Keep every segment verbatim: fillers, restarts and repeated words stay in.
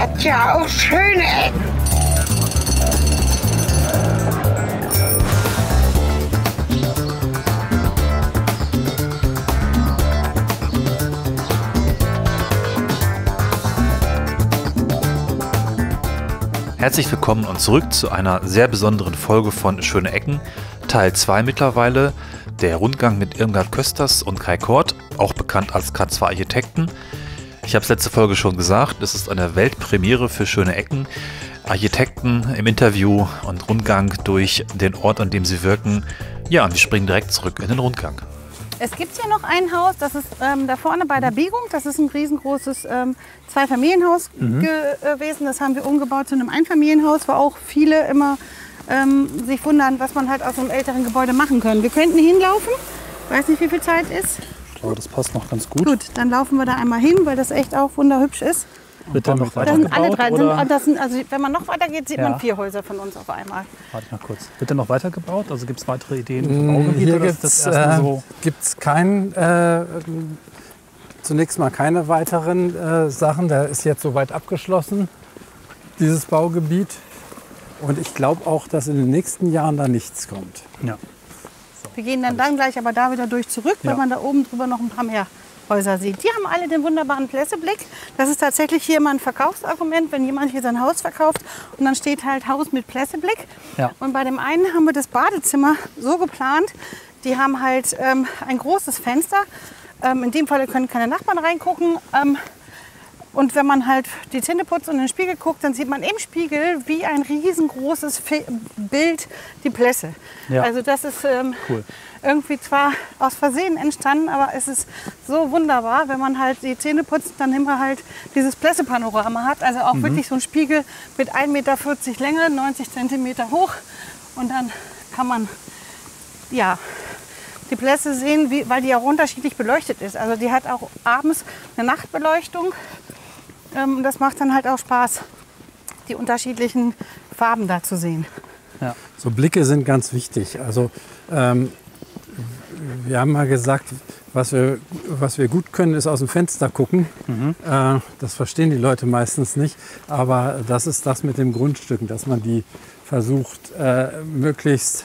hat ja auch schöne Ecken. Herzlich willkommen und zurück zu einer sehr besonderen Folge von Schöne Ecken, Teil zwei mittlerweile, der Rundgang mit Irmgard Kösters und Kai Kort, auch bekannt als K zwei Architekten. Ich habe es letzte Folge schon gesagt, es ist eine Weltpremiere für Schöne Ecken. Architekten im Interview und Rundgang durch den Ort, an dem sie wirken. Ja, und wir springen direkt zurück in den Rundgang. Es gibt hier noch ein Haus, das ist ähm, da vorne bei der Biegung. Das ist ein riesengroßes ähm, Zweifamilienhaus mhm. gewesen. Das haben wir umgebaut zu einem Einfamilienhaus, wo auch viele immer ähm, sich wundern, was man halt aus einem älteren Gebäude machen kann. Wir könnten hinlaufen. Ich weiß nicht, wie viel Zeit ist. Ich glaube, das passt noch ganz gut. Gut, dann laufen wir da einmal hin, weil das echt auch wunderhübsch ist. Wird dann noch das sind alle drei. Oder? Sind, das sind, also wenn man noch weiter geht, sieht ja. man vier Häuser von uns auf einmal. Warte mal kurz. Wird dann noch weiter gebaut? Also gibt es weitere Ideen für Baugebiete? Hier gibt es äh, so kein, äh, zunächst mal keine weiteren äh, Sachen. Der ist jetzt soweit abgeschlossen, dieses Baugebiet. Und ich glaube auch, dass in den nächsten Jahren da nichts kommt. Ja. So. Wir gehen dann, dann gleich aber da wieder durch zurück, ja. weil man da oben drüber noch ein paar mehr Häuser sieht. Die haben alle den wunderbaren Plätzeblick. Das ist tatsächlich hier immer ein Verkaufsargument, wenn jemand hier sein Haus verkauft und dann steht halt Haus mit Plätzeblick. Ja. Und bei dem einen haben wir das Badezimmer so geplant, die haben halt ähm, ein großes Fenster. Ähm, in dem Fall können keine Nachbarn reingucken. Ähm, und wenn man halt die Zähne putzt und in den Spiegel guckt, dann sieht man im Spiegel wie ein riesengroßes Fe- Bild die Plätze. Ja. Also das ist ähm, cool. irgendwie zwar aus Versehen entstanden, aber es ist so wunderbar, wenn man halt die Zähne putzt, dann immer halt dieses Plätze-Panorama hat. Also auch mhm. wirklich so ein Spiegel mit ein Meter vierzig Länge, neunzig Zentimeter hoch. Und dann kann man ja, die Plätze sehen, wie, weil die auch unterschiedlich beleuchtet ist. Also die hat auch abends eine Nachtbeleuchtung. Ähm, das macht dann halt auch Spaß, die unterschiedlichen Farben da zu sehen. Ja. So Blicke sind ganz wichtig. Also ähm, wir haben mal gesagt, was wir, was wir gut können, ist aus dem Fenster gucken. Mhm. Äh, das verstehen die Leute meistens nicht. Aber das ist das mit dem Grundstücken, dass man die versucht, äh, möglichst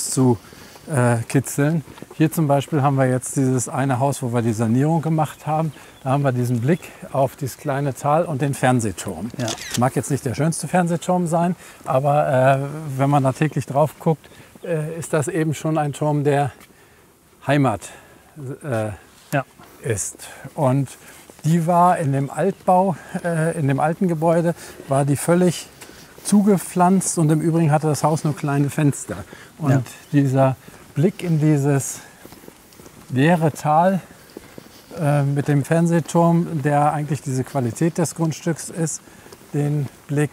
rauszukitzeln. Hier zum Beispiel haben wir jetzt dieses eine Haus, wo wir die Sanierung gemacht haben. Da haben wir diesen Blick auf dieses kleine Tal und den Fernsehturm. Ja. Mag jetzt nicht der schönste Fernsehturm sein, aber äh, wenn man da täglich drauf guckt, äh, ist das eben schon ein Turm, der Heimat äh, ja. ist. Und die war in dem Altbau, äh, in dem alten Gebäude, war die völlig zugepflanzt und im Übrigen hatte das Haus nur kleine Fenster. Und ja. dieser Blick in dieses leere Tal äh, mit dem Fernsehturm, der eigentlich diese Qualität des Grundstücks ist, den Blick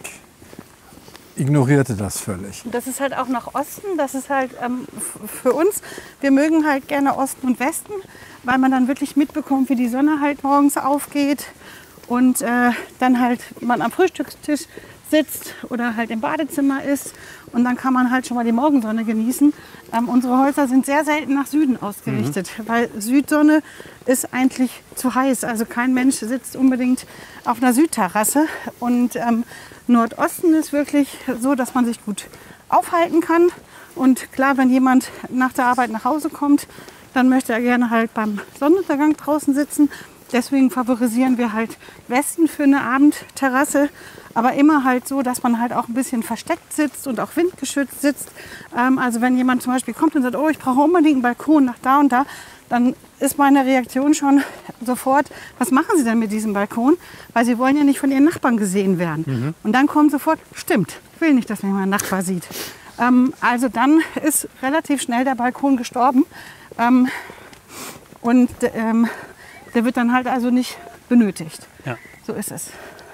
ignorierte das völlig. Das ist halt auch nach Osten, das ist halt ähm, für uns, wir mögen halt gerne Osten und Westen, weil man dann wirklich mitbekommt, wie die Sonne halt morgens aufgeht und äh, dann halt man am Frühstückstisch sitzt oder halt im Badezimmer ist und dann kann man halt schon mal die Morgensonne genießen. Ähm, unsere Häuser sind sehr selten nach Süden ausgerichtet, mhm. weil Südsonne ist eigentlich zu heiß. Also kein Mensch sitzt unbedingt auf einer Südterrasse und ähm, Nordosten ist wirklich so, dass man sich gut aufhalten kann. Und klar, wenn jemand nach der Arbeit nach Hause kommt, dann möchte er gerne halt beim Sonnenuntergang draußen sitzen. Deswegen favorisieren wir halt Westen für eine Abendterrasse, aber immer halt so, dass man halt auch ein bisschen versteckt sitzt und auch windgeschützt sitzt. Ähm, also wenn jemand zum Beispiel kommt und sagt, oh, ich brauche unbedingt einen Balkon nach da und da, dann ist meine Reaktion schon sofort, was machen Sie denn mit diesem Balkon? Weil Sie wollen ja nicht von Ihren Nachbarn gesehen werden. Mhm. Und dann kommt sofort, stimmt, ich will nicht, dass mich mein Nachbar sieht. Ähm, also dann ist relativ schnell der Balkon gestorben. Ähm, und ähm, der wird dann halt also nicht benötigt. Ja. So ist es.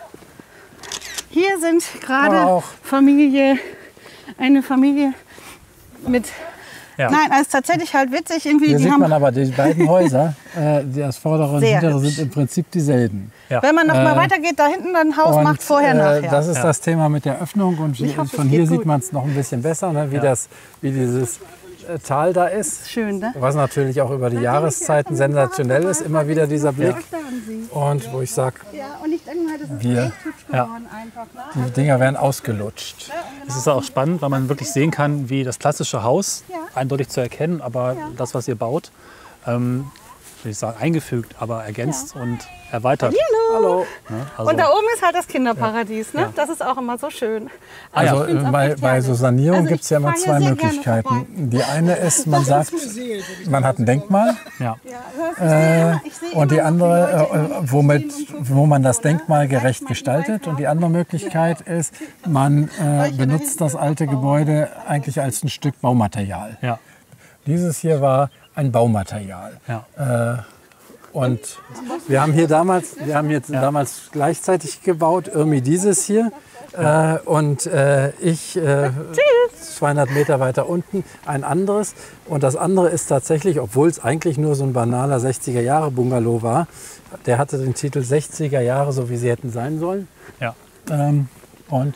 Hier sind gerade Familie, eine Familie mit. Ja. Nein, es ist tatsächlich halt witzig. Irgendwie, Hier die sieht haben man aber, die beiden Häuser, äh, das vordere und Sehr hintere, hübsch. sind im Prinzip dieselben. Ja. Wenn man noch mal Äh, weitergeht, da hinten ein Haus Und, macht vorher, äh, nachher. Das ist Ja. das Thema mit der Öffnung und Ich hoffe, von es hier geht sieht gut. man es noch ein bisschen besser, ne, wie, Ja. das, wie dieses äh, Tal da ist. Schön, ne? Was natürlich auch über die Jahreszeiten sensationell ist, immer wieder dieser Blick. Ja. Und wo ich sage, Ja, und ich denke mal, das ist Wir- echt hübsch geworden einfach. Ne? die Dinger werden ausgelutscht. Es ist auch spannend, weil man wirklich sehen kann, wie das klassische Haus Ja. eindeutig zu erkennen, aber das, was ihr baut, ähm, will ich sagen, eingefügt, aber ergänzt und erweitert. Hallo. Ne? Also, Und da oben ist halt das Kinderparadies. Ne? Ja. Das ist auch immer so schön. Also ich find's äh, auch bei, echt bei herrlich. so Sanierung Also gibt es ja ich immer fahr zwei hier sehr gerne Möglichkeiten. Die eine ist, man sagt, man hat ein Denkmal. ja. Äh, und die andere, äh, womit, wo man das Denkmal gerecht gestaltet. Und die andere Möglichkeit ist, man äh, benutzt das alte Gebäude eigentlich als ein Stück Baumaterial. Ja. Dieses hier war ein Baumaterial. Ja. Äh, und wir haben hier damals, wir haben jetzt damals gleichzeitig gebaut, Irmi dieses hier. Äh, und äh, ich äh, zweihundert Meter weiter unten ein anderes. Und das andere ist tatsächlich, obwohl es eigentlich nur so ein banaler sechziger-Jahre-Bungalow war, der hatte den Titel sechziger Jahre, so wie sie hätten sein sollen. Ja. Ähm, und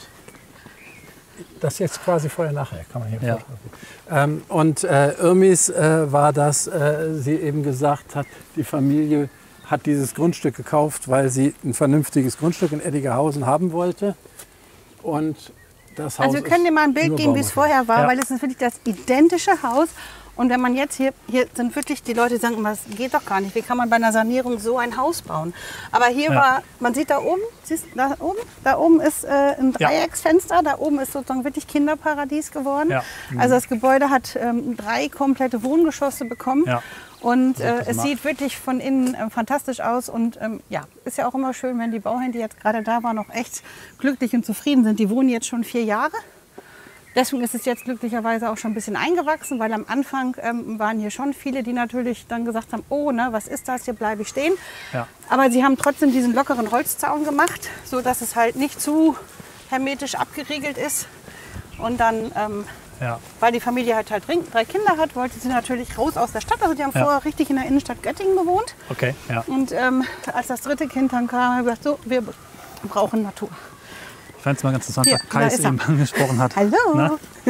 das jetzt quasi vorher-nachher, kann man hier Ja. fotografieren. Ähm, und äh, Irmis äh, war das, äh, sie eben gesagt hat, die Familie hat dieses Grundstück gekauft, weil sie ein vernünftiges Grundstück in Eddigerhausen haben wollte. Und das Haus Also wir können dir mal ein Bild nur geben, wie es Baumaterial. vorher war, Ja. weil es ist wirklich das identische Haus. Und wenn man jetzt hier, hier sind wirklich die Leute, die sagen immer, das geht doch gar nicht. Wie kann man bei einer Sanierung so ein Haus bauen? Aber hier Ja. war, man sieht da oben, siehst du, da oben, da oben ist äh, ein Ja. Dreiecksfenster, da oben ist sozusagen wirklich Kinderparadies geworden. Ja. Also das Gebäude hat ähm, drei komplette Wohngeschosse bekommen. Ja. Und äh, das es macht. sieht wirklich von innen äh, fantastisch aus. Und ähm, ja, ist ja auch immer schön, wenn die Bauherren, die jetzt gerade da waren, noch echt glücklich und zufrieden sind. Die wohnen jetzt schon vier Jahre. Deswegen ist es jetzt glücklicherweise auch schon ein bisschen eingewachsen, weil am Anfang ähm, waren hier schon viele, die natürlich dann gesagt haben, oh, ne, was ist das, hier bleibe ich stehen. Ja. Aber sie haben trotzdem diesen lockeren Holzzaun gemacht, so dass es halt nicht zu hermetisch abgeriegelt ist. Und dann, ähm, Ja. weil die Familie halt, halt drei Kinder hat, wollte sie natürlich raus aus der Stadt. Also die haben Ja. vorher richtig in der Innenstadt Göttingen gewohnt. Okay. Ja. Und ähm, als das dritte Kind dann kam, haben wir gesagt, so, wir brauchen Natur. Ich fand es mal ganz interessant, Hier, was Kai da es ist er. eben angesprochen hat. Hallo. Ne?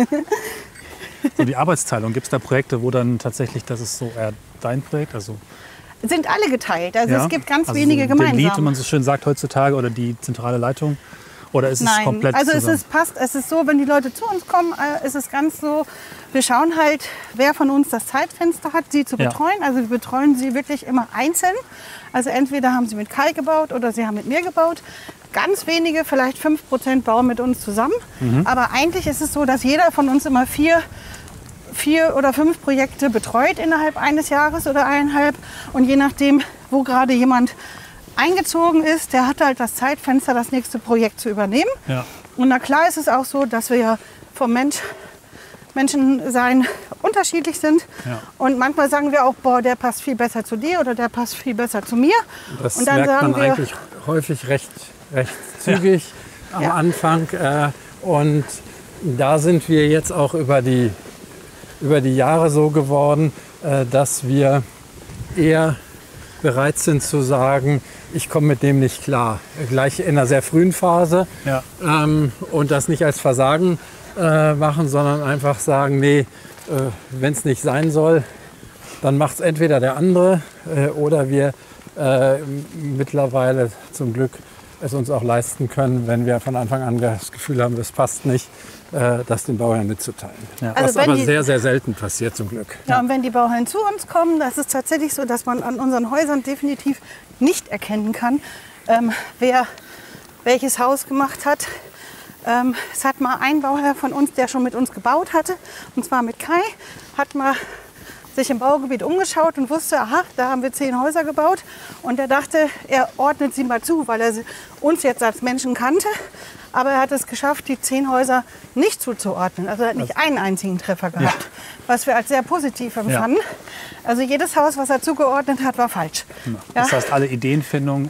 So die Arbeitsteilung. Gibt es da Projekte, wo dann tatsächlich, das ist so eher dein Projekt? Also, Sind alle geteilt. Also ja? es gibt ganz also wenige so der Lead, gemeinsam. wie man so schön sagt heutzutage, oder die zentrale Leitung? Oder ist es Nein, komplett also es zusammen? ist, passt, es ist so, wenn die Leute zu uns kommen, äh, ist es ganz so, wir schauen halt, wer von uns das Zeitfenster hat, sie zu Ja. betreuen. Also wir betreuen sie wirklich immer einzeln. Also entweder haben sie mit Kai gebaut oder sie haben mit mir gebaut. Ganz wenige, vielleicht fünf Prozent bauen mit uns zusammen. Mhm. Aber eigentlich ist es so, dass jeder von uns immer vier, vier oder fünf Projekte betreut innerhalb eines Jahres oder eineinhalb. Und je nachdem, wo gerade jemand eingezogen ist, der hat halt das Zeitfenster, das nächste Projekt zu übernehmen. Ja. Und na klar ist es auch so, dass wir ja vom Mensch, Menschensein unterschiedlich sind. Ja. Und manchmal sagen wir auch, boah, der passt viel besser zu dir oder der passt viel besser zu mir. Das Und dann merkt sagen man wir, eigentlich häufig recht, recht zügig am Ja. Anfang. Äh, und da sind wir jetzt auch über die, über die Jahre so geworden, äh, dass wir eher bereit sind zu sagen, ich komme mit dem nicht klar. Gleich in einer sehr frühen Phase. Ja. Ähm, und das nicht als Versagen äh, machen, sondern einfach sagen, nee, äh, wenn es nicht sein soll, dann macht es entweder der andere äh, oder wir äh, mittlerweile zum Glück es uns auch leisten können, wenn wir von Anfang an das Gefühl haben, das passt nicht, äh, das den Bauherren mitzuteilen. Ja. Also Was wenn aber die- sehr, sehr selten passiert zum Glück. ja, und wenn die Bauherren zu uns kommen, das ist tatsächlich so, dass man an unseren Häusern definitiv nicht erkennen kann, ähm, wer welches Haus gemacht hat. Ähm, es hat mal ein Bauherr von uns, der schon mit uns gebaut hatte, und zwar mit Kai, hat mal sich im Baugebiet umgeschaut und wusste, aha, da haben wir zehn Häuser gebaut. Und er dachte, er ordnet sie mal zu, weil er sie- uns jetzt als Menschen kannte. Aber er hat es geschafft, die zehn Häuser nicht zuzuordnen. Also er hat nicht einen einzigen Treffer gehabt, was wir als sehr positiv empfanden. Also jedes Haus, was er zugeordnet hat, war falsch. Das Ja. heißt, alle Ideenfindung,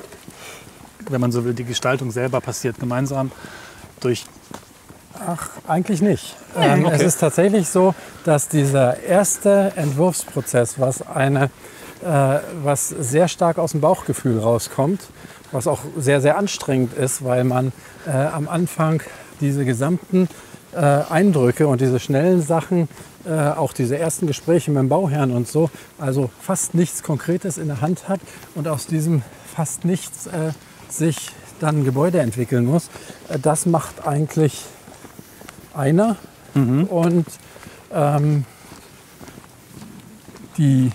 wenn man so will, die Gestaltung selber passiert gemeinsam durch. Ach, eigentlich nicht. Ähm, okay. Es ist tatsächlich so, dass dieser erste Entwurfsprozess, was, eine, äh, was sehr stark aus dem Bauchgefühl rauskommt, was auch sehr, sehr anstrengend ist, weil man äh, am Anfang diese gesamten äh, Eindrücke und diese schnellen Sachen, äh, auch diese ersten Gespräche mit dem Bauherrn und so, also fast nichts Konkretes in der Hand hat und aus diesem fast nichts äh, sich dann ein Gebäude entwickeln muss, äh, das macht eigentlich einer. Mhm. Und ähm, die,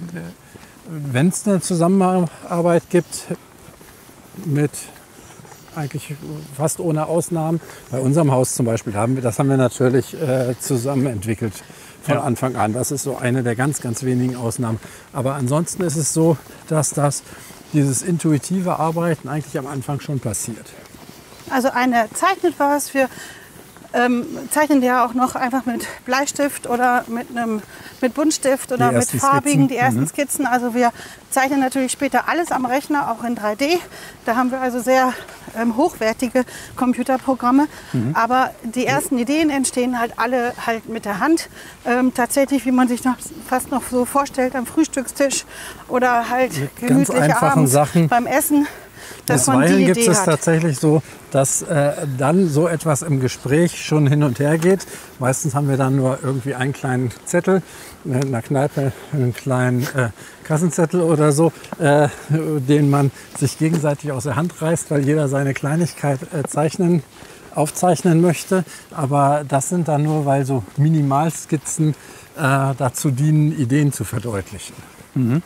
wenn es eine Zusammenarbeit gibt, mit eigentlich fast ohne Ausnahmen, bei unserem Haus zum Beispiel, haben wir, das haben wir natürlich äh, zusammen entwickelt von ja. Anfang an. Das ist so eine der ganz, ganz wenigen Ausnahmen. Aber ansonsten ist es so, dass das, dieses intuitive Arbeiten eigentlich am Anfang schon passiert. Also einer zeichnet was, wir ähm, zeichnen ja auch noch einfach mit Bleistift oder mit einem mit Buntstift oder mit farbigen, Skizzen. die ersten mhm. Skizzen. Also wir zeichnen natürlich später alles am Rechner, auch in drei D. Da haben wir also sehr ähm, hochwertige Computerprogramme. Mhm. Aber die ersten Ideen entstehen halt alle halt mit der Hand. Ähm, tatsächlich, wie man sich noch, fast noch so vorstellt, am Frühstückstisch oder halt gemütlich abends Sachen. beim Essen. Bisweilen gibt es tatsächlich so, dass äh, dann so etwas im Gespräch schon hin und her geht. Meistens haben wir dann nur irgendwie einen kleinen Zettel, in einer Kneipe einen kleinen äh, Kassenzettel oder so, äh, den man sich gegenseitig aus der Hand reißt, weil jeder seine Kleinigkeit äh, zeichnen, aufzeichnen möchte. Aber das sind dann nur, weil so Minimalskizzen äh, dazu dienen, Ideen zu verdeutlichen. Mhm.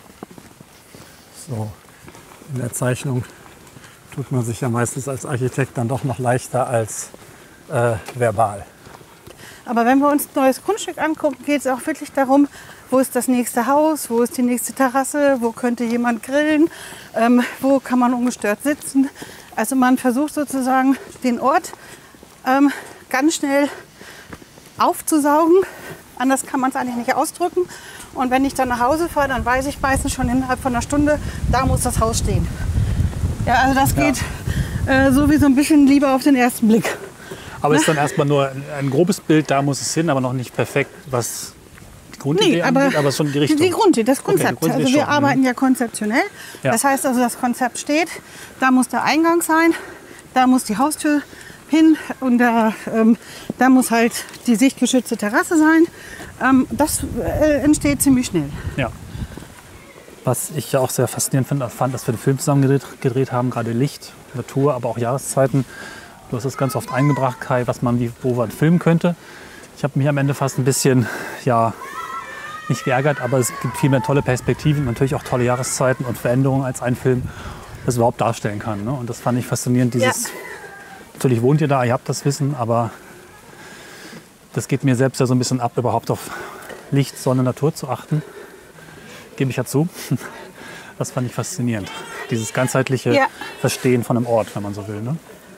So, in der Zeichnung tut man sich ja meistens als Architekt dann doch noch leichter als äh, verbal. Aber wenn wir uns ein neues Grundstück angucken, geht es auch wirklich darum, wo ist das nächste Haus, wo ist die nächste Terrasse, wo könnte jemand grillen, ähm, wo kann man ungestört sitzen. Also man versucht sozusagen den Ort ähm, ganz schnell aufzusaugen. Anders kann man es eigentlich nicht ausdrücken. Und wenn ich dann nach Hause fahre, dann weiß ich meistens schon innerhalb von einer Stunde, da muss das Haus stehen. Ja, also das geht ja. äh, so wie so ein bisschen lieber auf den ersten Blick. Aber es ist dann erstmal nur ein, ein grobes Bild, da muss es hin, aber noch nicht perfekt, was die Grundidee nee, aber angeht, aber schon die Richtung. Die Grundidee, das Konzept. Okay, also wir schon. arbeiten ja konzeptionell. Ja. Das heißt also, das Konzept steht, da muss der Eingang sein, da muss die Haustür hin und da, ähm, da muss halt die sichtgeschützte Terrasse sein. Ähm, das äh, entsteht ziemlich schnell. Ja. Was ich ja auch sehr faszinierend fand, fand, dass wir den Film zusammen gedreht, gedreht haben, gerade Licht, Natur, aber auch Jahreszeiten. Du hast das ganz oft eingebracht, Kai, was man wie, wo man filmen könnte. Ich habe mich am Ende fast ein bisschen, ja, nicht geärgert, aber es gibt viel mehr tolle Perspektiven, natürlich auch tolle Jahreszeiten und Veränderungen als ein Film das überhaupt darstellen kann. Ne? Und das fand ich faszinierend. Dieses, ja. Natürlich wohnt ihr da, ihr habt das Wissen, aber das geht mir selbst ja so ein bisschen ab, überhaupt auf Licht, Sonne, Natur zu achten. Gebe ich ja zu. Das fand ich faszinierend. Dieses ganzheitliche ja. Verstehen von einem Ort, wenn man so will. Ne?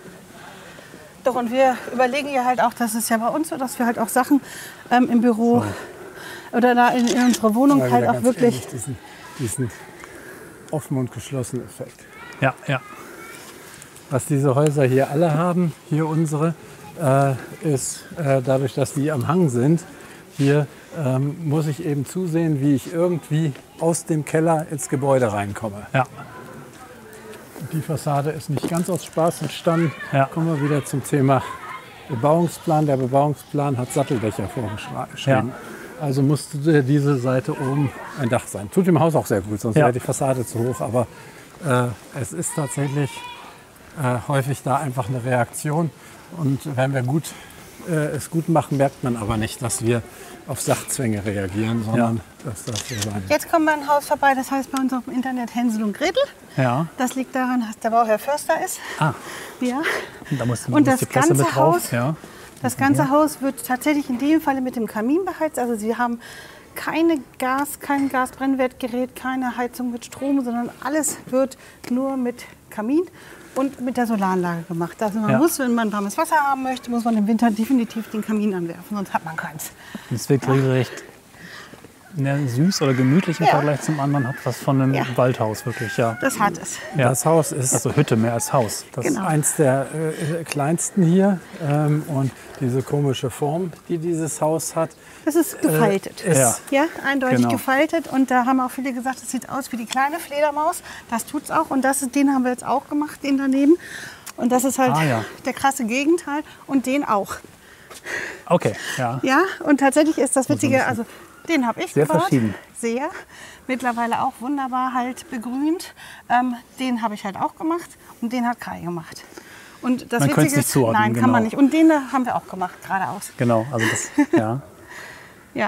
Doch, und wir überlegen ja halt auch, das ist ja bei uns so, dass wir halt auch Sachen ähm, im Büro so. oder da in, in unserer Wohnung ja, halt auch wirklich... Diesen, diesen offen und geschlossenen Effekt. Ja, ja. Was diese Häuser hier alle haben, hier unsere, äh, ist äh, dadurch, dass die am Hang sind, hier ähm, muss ich eben zusehen, wie ich irgendwie aus dem Keller ins Gebäude reinkomme. Ja. Die Fassade ist nicht ganz aus Spaß entstanden. Ja. Kommen wir wieder zum Thema Bebauungsplan. Der Bebauungsplan hat Satteldächer vorgeschrieben. Ja. Also musste diese Seite oben ein Dach sein. Tut dem Haus auch sehr gut, sonst ja. wäre die Fassade zu hoch. Aber äh, es ist tatsächlich äh, häufig da einfach eine Reaktion. Und wenn wir gut, äh, es gut machen, merkt man aber nicht, dass wir auf Sachzwänge reagieren, sondern ja. dass das so sein. Jetzt kommen wir an ein Haus vorbei, das heißt bei uns auf dem Internet Hänsel und Gretel. Ja. Das liegt daran, dass der Bauherr Förster ist. Ah. Ja. Und, da muss, und das die Presse ganze mit drauf. Haus, ja. das ganze Haus wird tatsächlich in dem Falle mit dem Kamin beheizt. Also sie haben keine Gas, kein Gasbrennwertgerät, keine Heizung mit Strom, sondern alles wird nur mit Kamin und mit der Solaranlage gemacht. Also man ja. muss, wenn man warmes Wasser haben möchte, muss man im Winter definitiv den Kamin anwerfen, sonst hat man keins. Es wird regelrecht ja, süß oder gemütlich im ja. Vergleich zum anderen, hat was von einem ja. Waldhaus wirklich, ja. Das hat es. Ja. Das Haus ist also Hütte mehr als Haus. Das genau. ist eins der äh, kleinsten hier ähm, und diese komische Form, die dieses Haus hat. Das ist gefaltet. Äh, ist ja. ja, eindeutig genau. gefaltet. Und da haben auch viele gesagt, es sieht aus wie die kleine Fledermaus. Das tut's auch. Und das ist, den haben wir jetzt auch gemacht, den daneben. Und das ist halt ah, ja. der krasse Gegenteil. Und den auch. Okay, ja. Ja, und tatsächlich ist das Witzige, also den habe ich Sehr gebaut. verschieden. Sehr. Mittlerweile auch wunderbar halt begrünt. Ähm, den habe ich halt auch gemacht und den hat Kai gemacht. Und das Man könnte es Witzige nicht ist, zuordnen, nein, kann genau. man nicht. Und den da haben wir auch gemacht, geradeaus. Genau, also das, ja. Ja.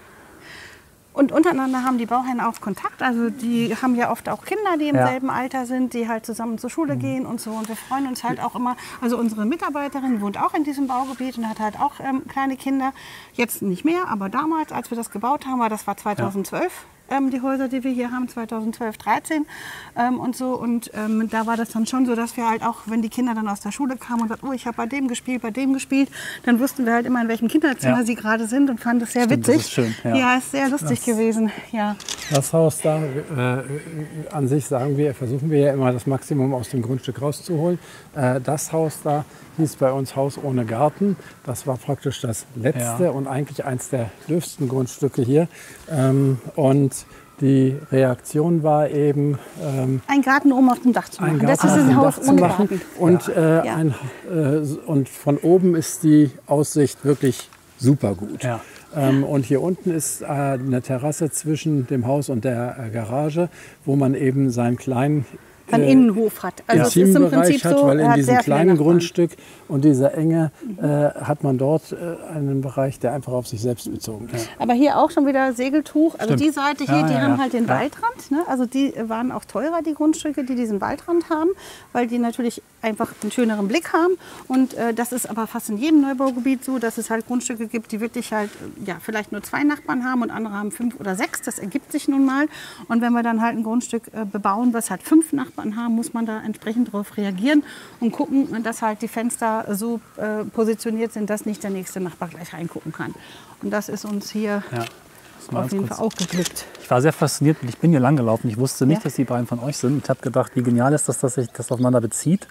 Und untereinander haben die Bauherren auch Kontakt. Also die haben ja oft auch Kinder, die im Ja. selben Alter sind, die halt zusammen zur Schule gehen und so. Und wir freuen uns halt auch immer. Also unsere Mitarbeiterin wohnt auch in diesem Baugebiet und hat halt auch ähm, kleine Kinder. Jetzt nicht mehr, aber damals, als wir das gebaut haben, war das war zweitausendzwölf. Ähm, die Häuser, die wir hier haben, zweitausendzwölf, dreizehn ähm, und so. Und ähm, da war das dann schon so, dass wir halt auch, wenn die Kinder dann aus der Schule kamen und sagten, oh, ich habe bei dem gespielt, bei dem gespielt, dann wussten wir halt immer, in welchem Kinderzimmer Ja. sie gerade sind und fanden das sehr Stimmt, das witzig. ist schön, ja. ja, ist sehr lustig gewesen. Ja. Das Haus da, äh, an sich sagen wir, versuchen wir ja immer das Maximum aus dem Grundstück rauszuholen. Äh, das Haus da hieß bei uns Haus ohne Garten. Das war praktisch das letzte Ja. und eigentlich eins der dürfsten Grundstücke hier. Ähm, und die Reaktion war eben, ähm, Ein Garten oben auf dem Dach zu machen. ein Das Garten ist auf ein dem Haus Dach zu ohne machen. Garten. Und, äh, Ja. ein, äh, und von oben ist die Aussicht wirklich super gut. Ja. Ähm, und hier unten ist äh, eine Terrasse zwischen dem Haus und der äh, Garage, wo man eben seinen kleinen Einen äh, Innenhof hat. Also es ist im Intimbereich Prinzip hat, so, weil er in hat diesem sehr viele kleinen Nachbarn. Grundstück und dieser Enge äh, hat man dort äh, einen Bereich, der einfach auf sich selbst bezogen ist. Aber hier auch schon wieder Segeltuch. Also Stimmt. die Seite hier, Ja, die ja, haben ja. halt den Ja. Waldrand. Ne? Also die waren auch teurer, die Grundstücke, die diesen Waldrand haben, weil die natürlich einfach einen schöneren Blick haben. Und äh, das ist aber fast in jedem Neubaugebiet so, dass es halt Grundstücke gibt, die wirklich halt äh, ja, vielleicht nur zwei Nachbarn haben und andere haben fünf oder sechs. Das ergibt sich nun mal. Und wenn wir dann halt ein Grundstück äh, bebauen, was halt fünf Nachbarn haben, muss man da entsprechend darauf reagieren und gucken, dass halt die Fenster so äh, positioniert sind, dass nicht der nächste Nachbar gleich reingucken kann. Und das ist uns hier Ja. Das war auf ganz jeden kurz. Fall auch geglückt. Ich war sehr fasziniert, ich bin hier lang gelaufen. Ich wusste nicht, Ja. dass die beiden von euch sind. Ich habe gedacht, wie genial ist das, dass sich das aufeinander bezieht.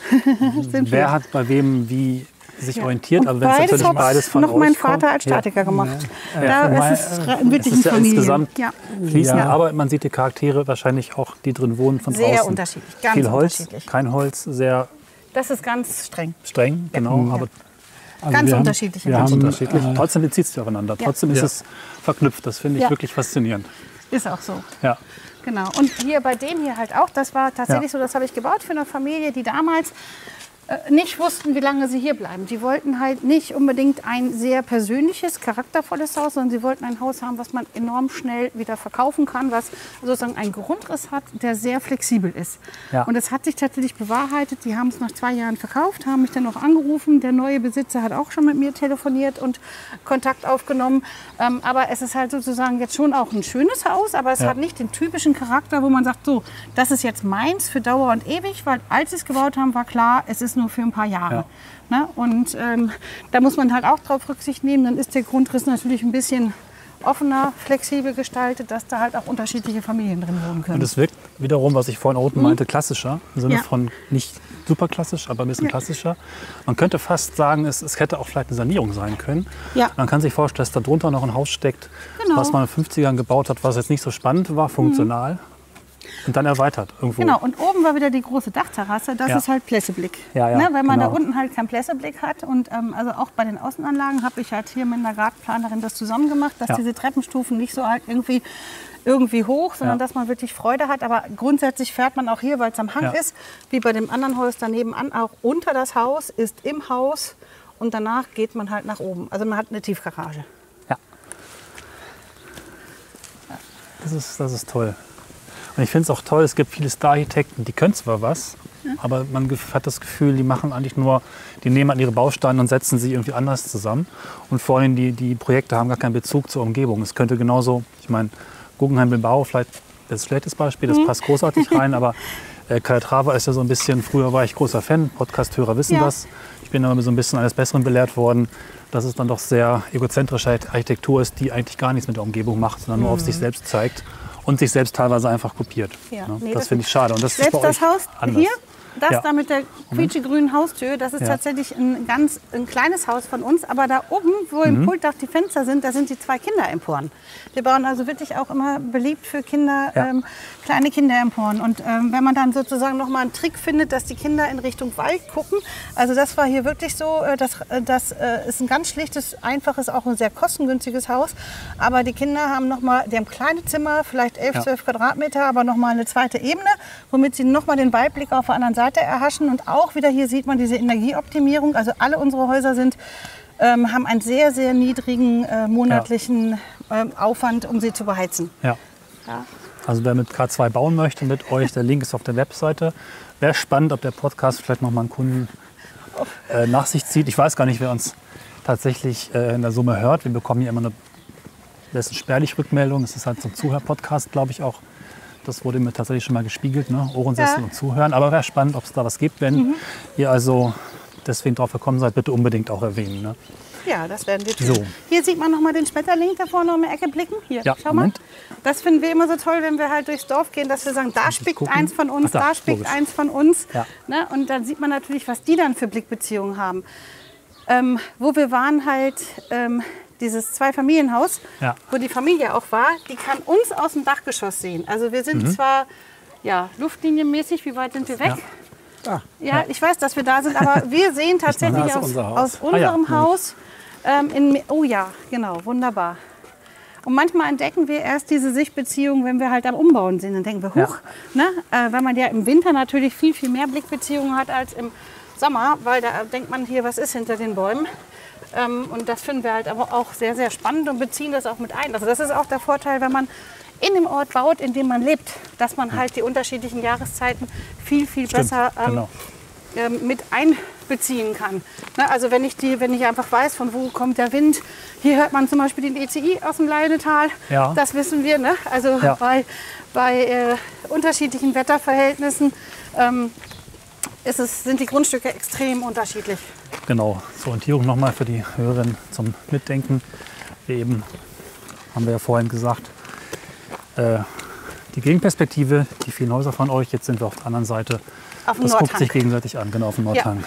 Sind Wer wir. hat bei wem wie sich Ja. orientiert? Und Also wenn es beides natürlich hat beides von noch euch mein kommt. Vater als Statiker gemacht. Ja. Da Ja. ist es Es wirklich ist ja Familien. insgesamt Ja, fließend, Ja. aber man sieht die Charaktere wahrscheinlich auch, die drin wohnen, von sehr draußen. unterschiedlich, ganz Viel Holz, unterschiedlich. kein Holz, sehr Das ist ganz streng. streng, genau, aber Also Ganz wir haben- unterschiedliche wir Menschen. haben, unterschiedlich. äh, Trotzdem bezieht es sich aufeinander. Ja. Trotzdem ist Ja. es verknüpft. Das finde ich Ja. wirklich faszinierend. Ist auch so. Ja. Genau. Und hier bei dem hier halt auch, das war tatsächlich Ja. so, das habe ich gebaut für eine Familie, die damals äh, nicht wussten, wie lange sie hier bleiben. Die wollten halt nicht unbedingt ein sehr persönliches, charaktervolles Haus, sondern sie wollten ein Haus haben, was man enorm schnell wieder verkaufen kann, was sozusagen einen Grundriss hat, der sehr flexibel ist. Ja. Und es hat sich tatsächlich bewahrheitet. Die haben es nach zwei Jahren verkauft, haben mich dann noch angerufen. Der neue Besitzer hat auch schon mit mir telefoniert und Kontakt aufgenommen. Ähm, aber es ist halt sozusagen jetzt schon auch ein schönes Haus, aber es Ja. hat nicht den typischen Charakter, wo man sagt, so, das ist jetzt meins für Dauer und ewig, weil als sie es gebaut haben, war klar, es ist nur für ein paar Jahre. Ja. Ne? Und ähm, da muss man halt auch drauf Rücksicht nehmen. Dann ist der Grundriss natürlich ein bisschen offener, flexibel gestaltet, dass da halt auch unterschiedliche Familien drin wohnen können. Und es wirkt wiederum, was ich vorhin unten meinte, klassischer. Im Sinne Mhm. Ja. von nicht super klassisch, aber ein bisschen Ja. klassischer. Man könnte fast sagen, es, es hätte auch vielleicht eine Sanierung sein können. Ja. Man kann sich vorstellen, dass da drunter noch ein Haus steckt, Genau. was man in den fünfzigern gebaut hat, was jetzt nicht so spannend war, funktional. Und dann erweitert irgendwo. Genau, und oben war wieder die große Dachterrasse, das Ja. ist halt Plässeblick. Ja, ja, ne, weil man genau. da unten halt keinen Plässeblick hat. Und ähm, also auch bei den Außenanlagen habe ich halt hier mit einer Gartenplanerin das zusammen gemacht, dass Ja. diese Treppenstufen nicht so halt irgendwie, irgendwie hoch, sondern Ja. dass man wirklich Freude hat. Aber grundsätzlich fährt man auch hier, weil es am Hang Ja. ist, wie bei dem anderen Haus daneben an, auch unter das Haus, ist im Haus und danach geht man halt nach oben. Also man hat eine Tiefgarage. Ja. Das ist, das ist toll. Und ich finde es auch toll, es gibt viele Star-Architekten, die können zwar was, aber man gef- hat das Gefühl, die machen eigentlich nur, die nehmen halt ihre Bausteine und setzen sie irgendwie anders zusammen. Und vor allem die, die Projekte haben gar keinen Bezug zur Umgebung. Es könnte genauso, ich meine, Guggenheim-Bilbao, vielleicht das schlechtes Beispiel, das passt großartig rein, aber äh, Calatrava ist ja so ein bisschen, früher war ich großer Fan, Podcast-Hörer wissen Ja. das. Ich bin aber so ein bisschen eines Besseren belehrt worden, dass es dann doch sehr egozentrische Architektur ist, die eigentlich gar nichts mit der Umgebung macht, sondern nur auf sich selbst zeigt und sich selbst teilweise einfach kopiert. Ja, Ne? nee, das das- finde ich schade. Und das ist Selbst bei das euch Haus anders. hier, das Ja. da mit der quietschegrünen Haustür, das ist Ja. tatsächlich ein ganz ein kleines Haus von uns. Aber da oben, wo Mhm. im Pultdach die Fenster sind, da sind die zwei Kinderemporen. Wir bauen also wirklich auch immer beliebt für Kinder, Ja. ähm, kleine Kinderemporen. Und ähm, wenn man dann sozusagen noch mal einen Trick findet, dass die Kinder in Richtung Wald gucken, also das war hier wirklich so, äh, das, äh, das äh, ist ein ganz schlichtes, einfaches, auch ein sehr kostengünstiges Haus. Aber die Kinder haben noch mal, die haben kleine Zimmer, vielleicht elf, Ja. zwölf Quadratmeter, aber noch mal eine zweite Ebene, womit sie noch mal den Weitblick auf der anderen Seite erhaschen. Und auch wieder hier sieht man diese Energieoptimierung. Also alle unsere Häuser sind, ähm, haben einen sehr, sehr niedrigen äh, monatlichen ähm, Aufwand, um sie zu beheizen. Ja. Ja. Also wer mit K zwei bauen möchte mit euch, der Link ist auf der Webseite. Wäre spannend, ob der Podcast vielleicht noch mal einen Kunden äh, nach sich zieht. Ich weiß gar nicht, wer uns tatsächlich äh, in der Summe hört. Wir bekommen hier immer eine besten spärlich Rückmeldung. Es ist halt so ein Zuhör-Podcast, glaube ich auch. Das wurde mir tatsächlich schon mal gespiegelt, ne? Ohrensessel Ja. und Zuhören. Aber wäre spannend, ob es da was gibt. Wenn Mhm. ihr also deswegen drauf gekommen seid, bitte unbedingt auch erwähnen. Ne? Ja, das werden wir tun. So. Hier sieht man noch mal den Schmetterling da vorne um die Ecke blicken. Hier, Ja, schau mal. Moment. Das finden wir immer so toll, wenn wir halt durchs Dorf gehen, dass wir sagen, da spickt gucken. eins von uns, Ach da, da spickt logisch. eins von uns. Ja. Ne? Und dann sieht man natürlich, was die dann für Blickbeziehungen haben. Ähm, wo wir waren halt, ähm, dieses Zweifamilienhaus, Ja. wo die Familie auch war, die kann uns aus dem Dachgeschoss sehen. Also wir sind zwar ja, luftlinienmäßig, wie weit sind wir weg? Ah, Ja, ich weiß, dass wir da sind, aber wir sehen tatsächlich Das ist aus, unser Haus. aus Ah ja, unserem gut. Haus ähm, in, oh ja, genau, wunderbar. Und manchmal entdecken wir erst diese Sichtbeziehung, wenn wir halt am Umbauen sind. Dann denken wir, huch, ne? äh, weil man ja im Winter natürlich viel, viel mehr Blickbeziehungen hat als im Sommer, weil da denkt man hier, was ist hinter den Bäumen. Ähm, und das finden wir halt aber auch sehr, sehr spannend und beziehen das auch mit ein. Also das ist auch der Vorteil, wenn man in dem Ort baut, in dem man lebt, dass man halt die unterschiedlichen Jahreszeiten viel, viel besser ähm, genau. ähm, mit einbeziehen kann. Ne, also wenn ich, die, wenn ich einfach weiß, von wo kommt der Wind, hier hört man zum Beispiel den E C I aus dem Leinetal, Ja. das wissen wir. Ne? Also Ja. bei, bei äh, unterschiedlichen Wetterverhältnissen ähm, ist es, sind die Grundstücke extrem unterschiedlich. Genau, zur Orientierung nochmal für die Hörerinnen zum Mitdenken. Wir eben, haben wir ja vorhin gesagt, äh, die Gegenperspektive, die vielen Häuser von euch, jetzt sind wir auf der anderen Seite. Auf dem Das guckt Nordhang. sich gegenseitig an, genau auf dem Nordhang.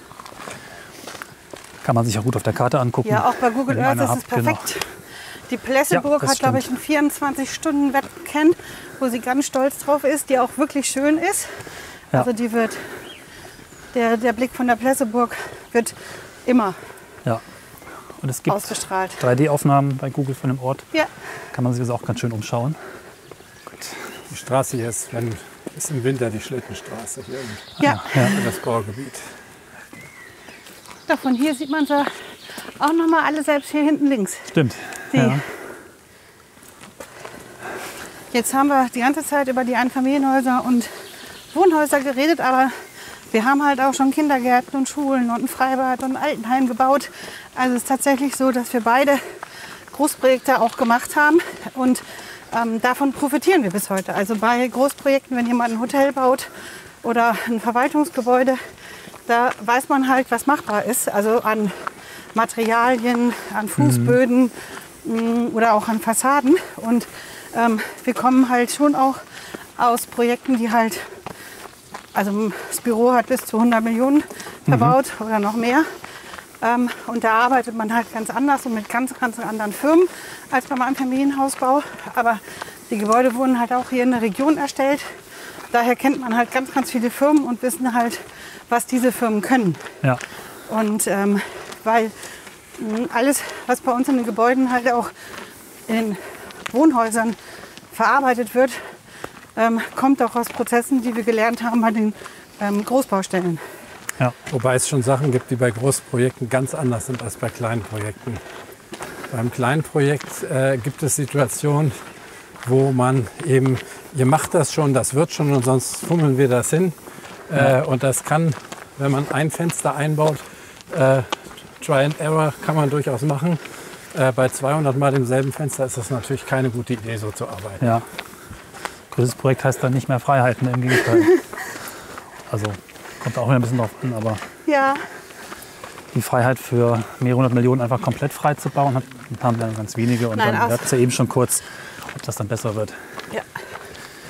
Kann man sich auch gut auf der Karte angucken. Ja, auch bei Google wenn ihr Earth eine ist es habt, genau. perfekt. Die Plesseburg Ja, das hat, glaube ich, stimmt. einen vierundzwanzig-Stunden-Wettcan, wo sie ganz stolz drauf ist, die auch wirklich schön ist. Ja. Also die wird, der, der Blick von der Plesseburg wird immer Ja. Und es gibt ausgestrahlt. drei D-Aufnahmen bei Google von dem Ort. Ja, Kann man sich das auch ganz schön umschauen. die Straße hier ist, wenn, ist im Winter die Schlittenstraße hier im- ja. in das Baugebiet. Da von hier sieht man sie auch noch mal alle, selbst hier hinten links. Stimmt. Die. Ja. Jetzt haben wir die ganze Zeit über die Einfamilienhäuser und Wohnhäuser geredet, aber wir haben halt auch schon Kindergärten und Schulen und ein Freibad und ein Altenheim gebaut. Also es ist tatsächlich so, dass wir beide Großprojekte auch gemacht haben und ähm, davon profitieren wir bis heute. Also bei Großprojekten, wenn jemand ein Hotel baut oder ein Verwaltungsgebäude, da weiß man halt, was machbar ist. Also an Materialien, an Fußböden mh, oder auch an Fassaden. Und ähm, wir kommen halt schon auch aus Projekten, die halt, also das Büro hat bis zu hundert Millionen verbaut oder noch mehr. Ähm, und da arbeitet man halt ganz anders und mit ganz, ganz anderen Firmen als beim Einfamilienhausbau. Aber die Gebäude wurden halt auch hier in der Region erstellt. Daher kennt man halt ganz, ganz viele Firmen und wissen halt, was diese Firmen können. Ja. Und ähm, weil mh, alles, was bei uns in den Gebäuden halt auch in den Wohnhäusern verarbeitet wird, ähm, kommt auch aus Prozessen, die wir gelernt haben bei den ähm, Großbaustellen. Ja. Wobei es schon Sachen gibt, die bei Großprojekten ganz anders sind als bei kleinen Projekten. Beim kleinen Projekt äh, gibt es Situationen, wo man eben, ihr macht das schon, das wird schon und sonst fummeln wir das hin. Äh, und das kann, wenn man ein Fenster einbaut, äh, Try and Error kann man durchaus machen. Äh, bei zweihundert Mal demselben Fenster ist das natürlich keine gute Idee, so zu arbeiten. Ja. Größtes Projekt heißt dann nicht mehr Freiheiten, im Gegenteil. Also kommt auch wieder ein bisschen drauf an, aber Ja, die Freiheit für mehrere hundert Millionen einfach komplett frei zu bauen, hat, haben dann ganz wenige. Und Nein, dann aus- wird es ja eben schon kurz, ob das dann besser wird. ja.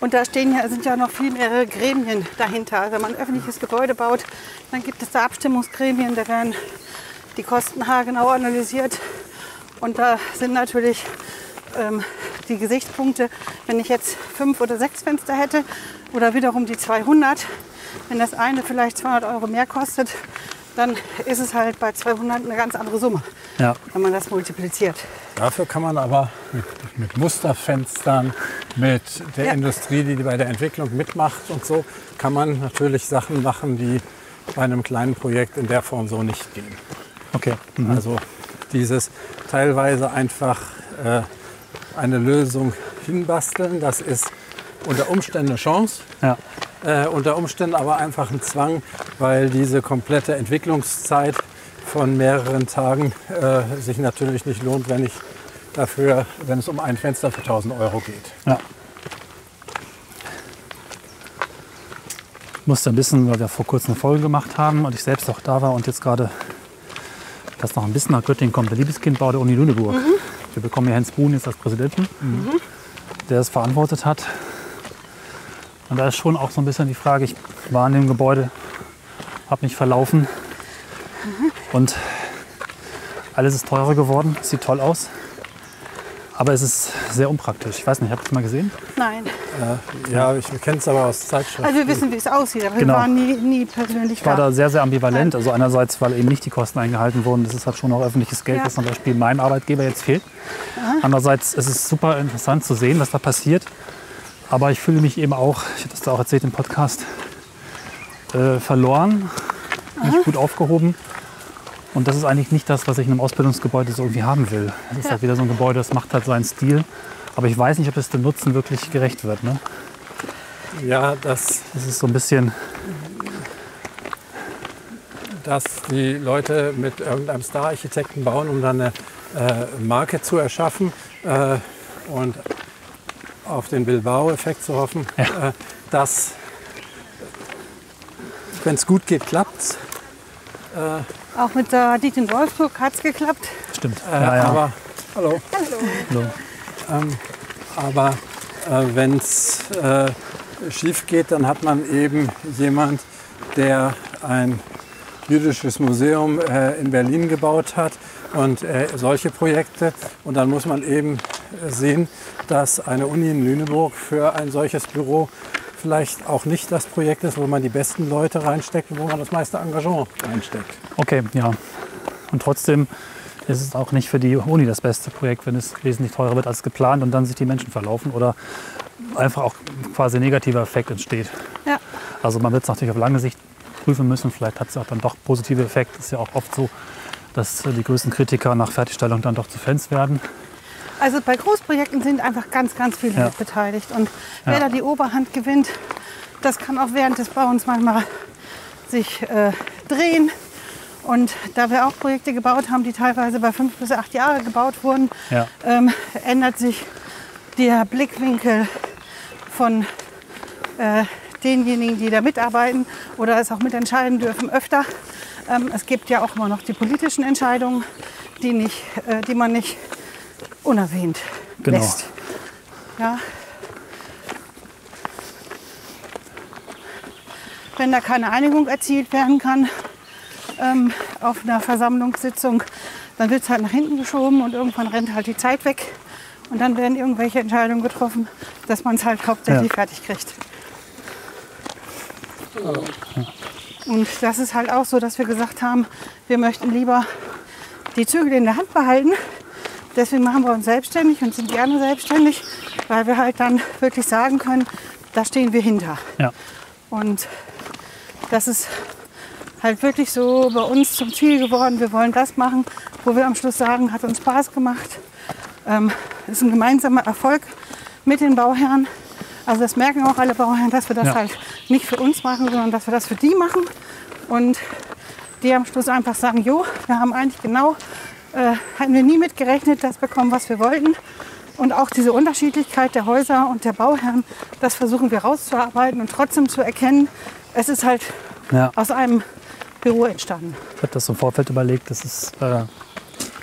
Und da stehen ja, sind ja noch viel mehrere Gremien dahinter. Also wenn man ein öffentliches Gebäude baut, dann gibt es da Abstimmungsgremien, da werden die Kosten haargenau analysiert. Und da sind natürlich ähm, die Gesichtspunkte, wenn ich jetzt fünf oder sechs Fenster hätte oder wiederum die zweihundert, wenn das eine vielleicht zweihundert Euro mehr kostet, dann ist es halt bei zweihundert eine ganz andere Summe, Ja. wenn man das multipliziert. Dafür kann man aber mit, mit Musterfenstern, mit der Ja. Industrie, die bei der Entwicklung mitmacht und so, kann man natürlich Sachen machen, die bei einem kleinen Projekt in der Form so nicht gehen. Okay. Mhm. Also dieses teilweise einfach äh, eine Lösung hinbasteln, das ist unter Umständen eine Chance, Ja. äh, unter Umständen aber einfach ein Zwang, weil diese komplette Entwicklungszeit von mehreren Tagen äh, sich natürlich nicht lohnt, wenn ich dafür, wenn es um ein Fenster für tausend Euro geht. Ja. Ich musste ein bisschen, weil wir vor kurzem eine Folge gemacht haben und ich selbst auch da war und jetzt gerade das noch ein bisschen nach Göttingen kommt, der Liebeskindbau der Uni Lüneburg. Mhm. Wir bekommen hier Hens Buhn jetzt als Präsidenten, Mhm. der es verantwortet hat. Und da ist schon auch so ein bisschen die Frage, ich war in dem Gebäude, habe mich verlaufen Mhm. und alles ist teurer geworden, sieht toll aus, aber es ist sehr unpraktisch. Ich weiß nicht, habt ihr es mal gesehen? Nein. Äh, ja, ich kenne es aber aus Zeitschriften. Also wir wissen, wie es aussieht, aber Genau. wir waren nie, nie persönlich Ich war da. da sehr, sehr ambivalent. Also einerseits, weil eben nicht die Kosten eingehalten wurden. Das ist halt schon auch öffentliches Geld, Ja. das zum Beispiel meinem Arbeitgeber jetzt fehlt. Andererseits ist es super interessant zu sehen, was da passiert. Aber ich fühle mich eben auch, ich habe das da auch erzählt im Podcast, äh, verloren, nicht gut aufgehoben. Und das ist eigentlich nicht das, was ich in einem Ausbildungsgebäude so irgendwie haben will. Das ist Ja. halt wieder so ein Gebäude, das macht halt seinen Stil. Aber ich weiß nicht, ob es dem Nutzen wirklich gerecht wird. Ne? Ja, dass, Das ist so ein bisschen, dass die Leute mit irgendeinem Star-Architekten bauen, um dann eine äh, Marke zu erschaffen äh, und auf den Bilbao-Effekt zu hoffen, Ja. äh, dass, wenn es gut geht, klappt Auch mit der Diet in Wolfsburg hat es geklappt. stimmt. äh, ja, ja. aber, hallo, So. aber äh, wenn es äh, schief geht, dann hat man eben jemand, der ein jüdisches Museum äh, in Berlin gebaut hat und äh, solche Projekte. Und dann muss man eben sehen, dass eine Uni in Lüneburg für ein solches Büro vielleicht auch nicht das Projekt ist, wo man die besten Leute reinsteckt und wo man das meiste Engagement reinsteckt. Okay, ja. Und trotzdem ist es auch nicht für die Uni das beste Projekt, wenn es wesentlich teurer wird als geplant und dann sich die Menschen verlaufen oder einfach auch quasi ein negativer Effekt entsteht. Ja. Also man wird es natürlich auf lange Sicht prüfen müssen. Vielleicht hat es auch dann doch positive Effekte. Es ist ja auch oft so, dass die größten Kritiker nach Fertigstellung dann doch zu Fans werden. Also bei Großprojekten sind einfach ganz, ganz viele Ja. mit beteiligt. Und wer Ja. da die Oberhand gewinnt, das kann auch während des Bauens manchmal sich äh, drehen. Und da wir auch Projekte gebaut haben, die teilweise bei fünf bis acht Jahre gebaut wurden, Ja. ähm, ändert sich der Blickwinkel von äh, denjenigen, die da mitarbeiten oder es auch mitentscheiden dürfen, öfter. Ähm, es gibt ja auch immer noch die politischen Entscheidungen, die, nicht, äh, die man nicht unerwähnt Genau. lässt. Ja. Wenn da keine Einigung erzielt werden kann ähm, auf einer Versammlungssitzung, dann wird es halt nach hinten geschoben und irgendwann rennt halt die Zeit weg. Und dann werden irgendwelche Entscheidungen getroffen, dass man es halt hauptsächlich Ja. fertig kriegt. Und das ist halt auch so, dass wir gesagt haben, wir möchten lieber die Zügel in der Hand behalten. Deswegen machen wir uns selbstständig und sind gerne selbstständig, weil wir halt dann wirklich sagen können, da stehen wir hinter. Ja. Und das ist halt wirklich so bei uns zum Ziel geworden. Wir wollen das machen, wo wir am Schluss sagen, hat uns Spaß gemacht. Ähm, ist ein gemeinsamer Erfolg mit den Bauherren. Also das merken auch alle Bauherren, dass wir das Ja. halt nicht für uns machen, sondern dass wir das für die machen. Und die am Schluss einfach sagen, jo, wir haben eigentlich genau, äh, hatten wir nie mit gerechnet, das bekommen, was wir wollten. Und auch diese Unterschiedlichkeit der Häuser und der Bauherren, das versuchen wir rauszuarbeiten und trotzdem zu erkennen, es ist halt Ja. aus einem Büro entstanden. Ich habe das im Vorfeld überlegt, das ist äh,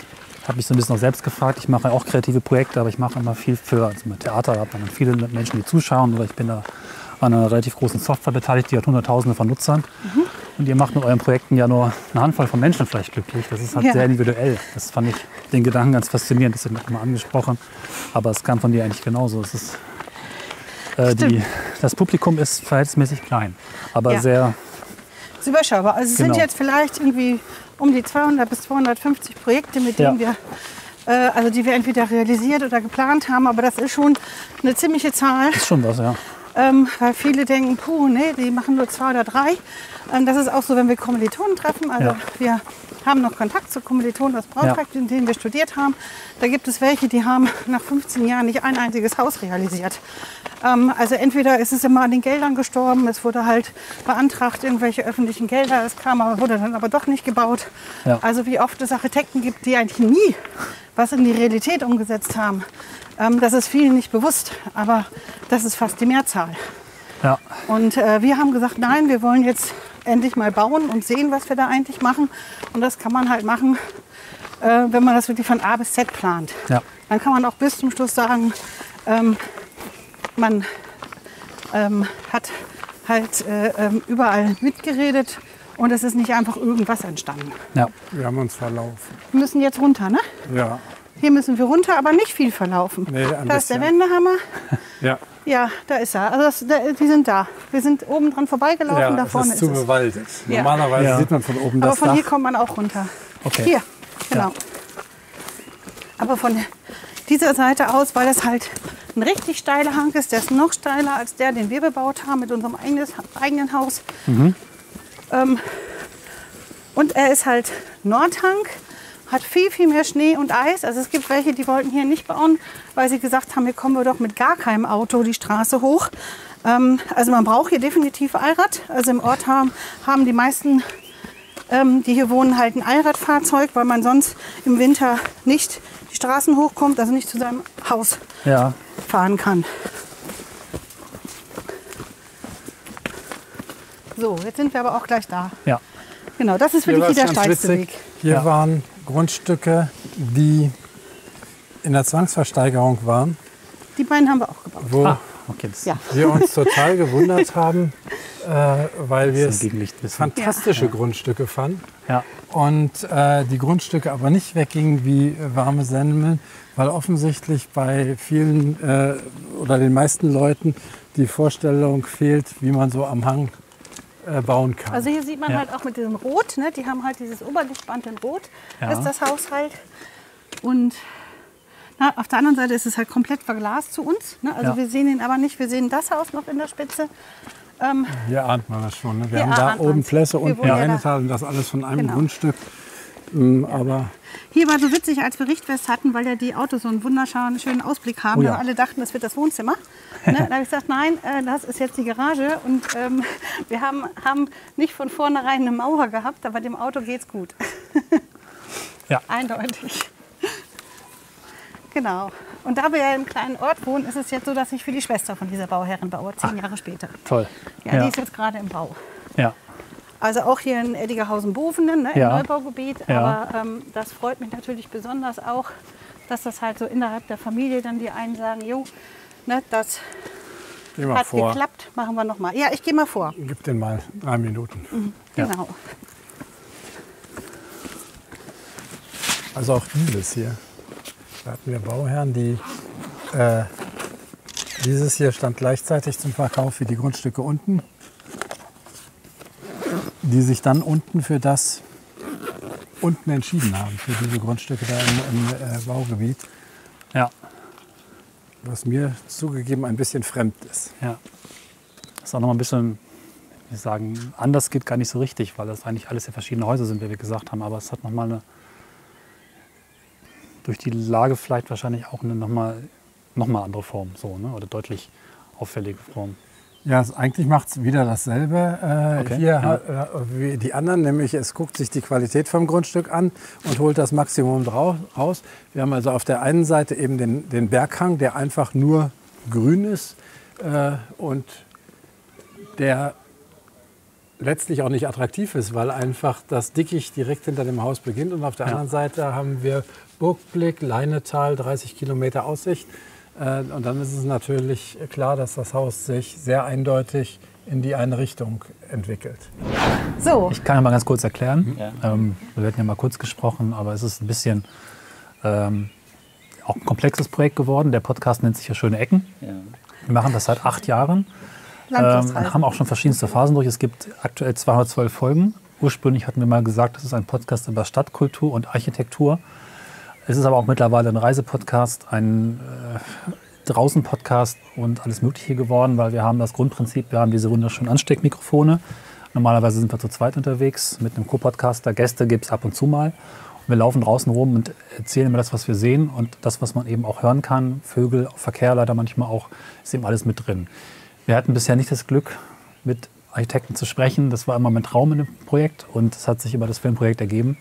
habe mich so ein bisschen auch selbst gefragt. Ich mache auch kreative Projekte, aber ich mache immer viel für also mit Theater. Da hat man dann viele Menschen, die zuschauen. Oder ich bin da an einer relativ großen Software beteiligt, die hat Hunderttausende von Nutzern. Mhm. Und ihr macht mit euren Projekten ja nur eine Handvoll von Menschen vielleicht glücklich. Das ist halt ja. sehr individuell. Das fand ich den Gedanken ganz faszinierend. Das wird immer angesprochen. Aber es kam von dir eigentlich genauso. Es ist, äh, die, das Publikum ist verhältnismäßig klein, aber ja. sehr... Es ist überschaubar. Also es genau. sind jetzt vielleicht irgendwie um die zweihundert bis zweihundertfünfzig Projekte, mit denen ja. wir, äh, also die wir entweder realisiert oder geplant haben. Aber das ist schon eine ziemliche Zahl. Das ist schon was, ja. Ähm, weil viele denken, puh, nee, die machen nur zwei oder drei. Ähm, das ist auch so, wenn wir Kommilitonen treffen. Also ja. wir haben noch Kontakt zu Kommilitonen aus Braunschweig, ja. in denen wir studiert haben. Da gibt es welche, die haben nach fünfzehn Jahren nicht ein einziges Haus realisiert. Ähm, also entweder ist es immer an den Geldern gestorben, es wurde halt beantragt, irgendwelche öffentlichen Gelder, es kam, aber wurde dann aber doch nicht gebaut. Ja. Also wie oft es Architekten gibt, die eigentlich nie was in die Realität umgesetzt haben. Ähm, das ist vielen nicht bewusst, aber das ist fast die Mehrzahl. Ja. Und äh, wir haben gesagt, nein, wir wollen jetzt endlich mal bauen und sehen, was wir da eigentlich machen. Und das kann man halt machen, äh, wenn man das wirklich von A bis Z plant. Ja. Dann kann man auch bis zum Schluss sagen, ähm, man ähm, hat halt äh, ähm, überall mitgeredet und es ist nicht einfach irgendwas entstanden. Ja. Wir haben uns verlaufen. Wir müssen jetzt runter, ne? Ja. Hier müssen wir runter, aber nicht viel verlaufen. Nee, ein da bisschen. ist der Wendehammer. Ja. Ja, da ist er. Also das, da, die sind da. Wir sind oben dran vorbeigelaufen, Ja, da es vorne ist zu ist es. bewaldet. Ja. Normalerweise Ja. sieht man von oben Aber das von Dach. hier kommt man auch runter. Okay. Hier, genau. Ja. Aber von dieser Seite aus, weil das halt ein richtig steiler Hang ist, der ist noch steiler als der, den wir bebaut haben mit unserem eigenes, eigenen Haus. Mhm. Ähm, und er ist halt Nordhang, hat viel, viel mehr Schnee und Eis. Also es gibt welche, die wollten hier nicht bauen, weil sie gesagt haben, hier kommen wir doch mit gar keinem Auto die Straße hoch. Ähm, also man braucht hier definitiv Allrad. Also im Ort haben, haben die meisten, ähm, die hier wohnen, halt ein Allradfahrzeug, weil man sonst im Winter nicht die Straßen hochkommt, also nicht zu seinem Haus Ja. fahren kann. So, jetzt sind wir aber auch gleich da. Ja. Genau, das ist Hier wirklich war's der ganz steilste witzig. Weg. Hier Ja. waren Grundstücke, die in der Zwangsversteigerung waren, Die beiden haben wir auch gebaut. wo Ah, okay. Das Ja. wir uns total gewundert haben, äh, weil wir ist es ein Gegenlicht ein bisschen. fantastische Grundstücke fanden. Ja. Und äh, die Grundstücke aber nicht weggingen wie äh, warme Semmeln, weil offensichtlich bei vielen äh, oder den meisten Leuten die Vorstellung fehlt, wie man so am Hang äh, bauen kann. Also hier sieht man Ja. halt auch mit diesem Rot, ne? Die haben halt dieses Oberlichtband in Rot, Ja. ist das Haus halt. Und na, auf der anderen Seite ist es halt komplett verglast zu uns. Ne? Also Ja. wir sehen ihn aber nicht, wir sehen das Haus noch in der Spitze. Ähm, Hier ahnt man das schon. Ne? Wir Hier haben da ahnt oben man's. Plätze Wir und wohnen ja da. Rheinetal und das alles von einem Genau. Grundstück. Ähm, Aber Hier war so witzig, als wir Richtfest hatten, weil ja die Autos so einen wunderschönen schönen Ausblick haben. Oh ja. Und alle dachten, das wird das Wohnzimmer. Ne? Da habe ich gesagt, nein, äh, das ist jetzt die Garage. Und ähm, wir haben, haben nicht von vornherein eine Mauer gehabt, aber dem Auto geht's gut. Ja. Eindeutig. Genau. Und da wir ja im kleinen Ort wohnen, ist es jetzt so, dass ich für die Schwester von dieser Bauherrin baue, zehn Jahre später. Toll. Ja, Ja. die ist jetzt gerade im Bau. Ja. Also auch hier in Eddigerhausen-Bovenen, ne, im Ja. Neubaugebiet. Ja. Aber ähm, das freut mich natürlich besonders auch, dass das halt so innerhalb der Familie dann die einen sagen, jo, ne, das geh mal hat vor. geklappt, machen wir nochmal. Ja, ich gehe mal vor. Gib den mal drei Minuten. Ja. Genau. Also auch dieses hier. Da hatten wir Bauherren, die äh, dieses hier stand gleichzeitig zum Verkauf wie die Grundstücke unten, die sich dann unten für das unten entschieden haben, für diese Grundstücke da im, im äh, Baugebiet, Ja. was mir zugegeben ein bisschen fremd ist. Ja. Das ist auch noch mal ein bisschen, wie ich sagen, anders geht gar nicht so richtig, weil das eigentlich alles ja verschiedene Häuser sind, wie wir gesagt haben. Aber es hat noch mal eine, durch die Lage vielleicht wahrscheinlich auch eine noch mal, noch mal andere Form, so, ne? Oder deutlich auffällige Form. Ja, es, eigentlich macht es wieder dasselbe äh, Okay, hier ja. äh, wie die anderen, nämlich es guckt sich die Qualität vom Grundstück an und holt das Maximum drau- raus. Wir haben also auf der einen Seite eben den, den Berghang, der einfach nur grün ist äh, und der letztlich auch nicht attraktiv ist, weil einfach das Dickicht direkt hinter dem Haus beginnt. Und auf der Ja. anderen Seite haben wir Burgblick, Leinetal, dreißig Kilometer Aussicht. Äh, und dann ist es natürlich klar, dass das Haus sich sehr eindeutig in die eine Richtung entwickelt. So. Ich kann ja mal ganz kurz erklären. Ja. Ähm, wir werden ja mal kurz gesprochen, aber es ist ein bisschen ähm, auch ein komplexes Projekt geworden. Der Podcast nennt sich ja Schöne Ecken. Ja. Wir machen das seit acht Jahren. Ähm, und haben auch schon verschiedenste Phasen durch. Es gibt aktuell zweihundertzwölf Folgen. Ursprünglich hatten wir mal gesagt, das ist ein Podcast über Stadtkultur und Architektur. Es ist aber auch mittlerweile ein Reisepodcast, ein äh, Draußen-Podcast und alles Mögliche geworden, weil wir haben das Grundprinzip, wir haben diese wunderschönen Ansteckmikrofone. Normalerweise sind wir zu zweit unterwegs mit einem Co-Podcaster. Gäste gibt es ab und zu mal. Und wir laufen draußen rum und erzählen immer das, was wir sehen und das, was man eben auch hören kann. Vögel, Verkehr leider manchmal auch, ist eben alles mit drin. Wir hatten bisher nicht das Glück, mit Architekten zu sprechen. Das war immer mein Traum in dem Projekt und es hat sich über das Filmprojekt ergeben.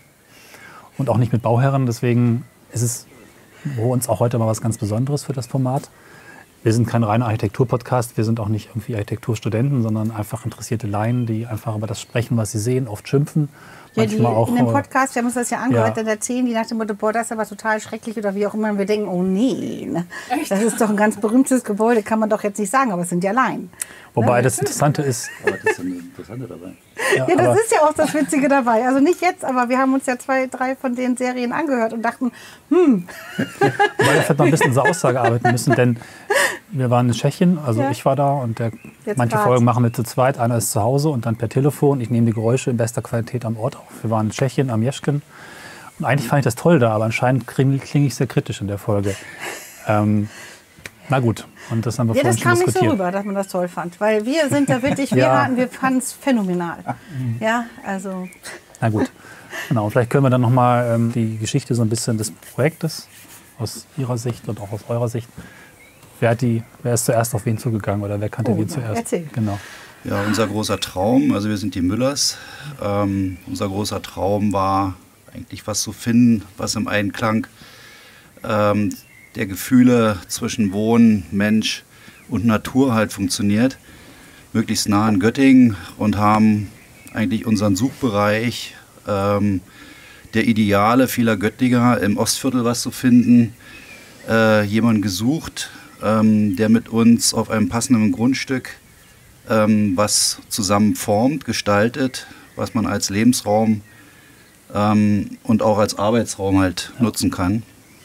Und auch nicht mit Bauherren. Deswegen ist es für uns auch heute mal was ganz Besonderes für das Format. Wir sind kein reiner Architektur-Podcast, wir sind auch nicht irgendwie Architekturstudenten, sondern einfach interessierte Laien, die einfach über das sprechen, was sie sehen, oft schimpfen. Ja, die auch, in dem Podcast, wir haben uns das ja angehört, ja. dann erzählen die nach dem Motto, boah, das ist aber total schrecklich oder wie auch immer. Und wir denken, oh nee, ne? Das ist doch ein ganz berühmtes Gebäude, kann man doch jetzt nicht sagen, aber es sind ja Laien. Wobei ne? das Interessante ist... Aber das ist das Interessante dabei. Ja, ja, das ist ja auch das Witzige dabei. Also nicht jetzt, aber wir haben uns ja zwei, drei von den Serien angehört und dachten, hm. Weil wir vielleicht noch ein bisschen unsere Aussage arbeiten müssen, denn wir waren in Tschechien, also ja. ich war da und der, manche grad. Folgen machen wir zu zweit. Einer ist zu Hause und dann per Telefon. Ich nehme die Geräusche in bester Qualität am Ort auf. Wir waren in Tschechien, am Jeschken. Und eigentlich fand ich das toll da, aber anscheinend klinge ich sehr kritisch in der Folge. Ähm, na gut, und das haben wir ja, vorhin schon diskutiert. Das kam nicht so rüber, dass man das toll fand, weil wir sind da wirklich, wir, ja. wir fanden es phänomenal. Ja, also... Na gut, genau. Vielleicht können wir dann nochmal ähm, die Geschichte so ein bisschen des Projektes aus Ihrer Sicht und auch aus eurer Sicht. Wer, hat die, wer ist zuerst auf wen zugegangen oder wer kannte oh, wen zuerst? Erzähl. Genau. Ja, unser großer Traum, also wir sind die Müllers, ähm, unser großer Traum war eigentlich was zu finden, was im Einklang ähm, der Gefühle zwischen Wohnen, Mensch und Natur halt funktioniert. Möglichst nah in Göttingen und haben eigentlich unseren Suchbereich ähm, der Ideale vieler Göttinger im Ostviertel was zu finden, äh, jemanden gesucht, ähm, der mit uns auf einem passenden Grundstück ähm, was zusammen formt, gestaltet, was man als Lebensraum ähm, und auch als Arbeitsraum halt ja. nutzen kann.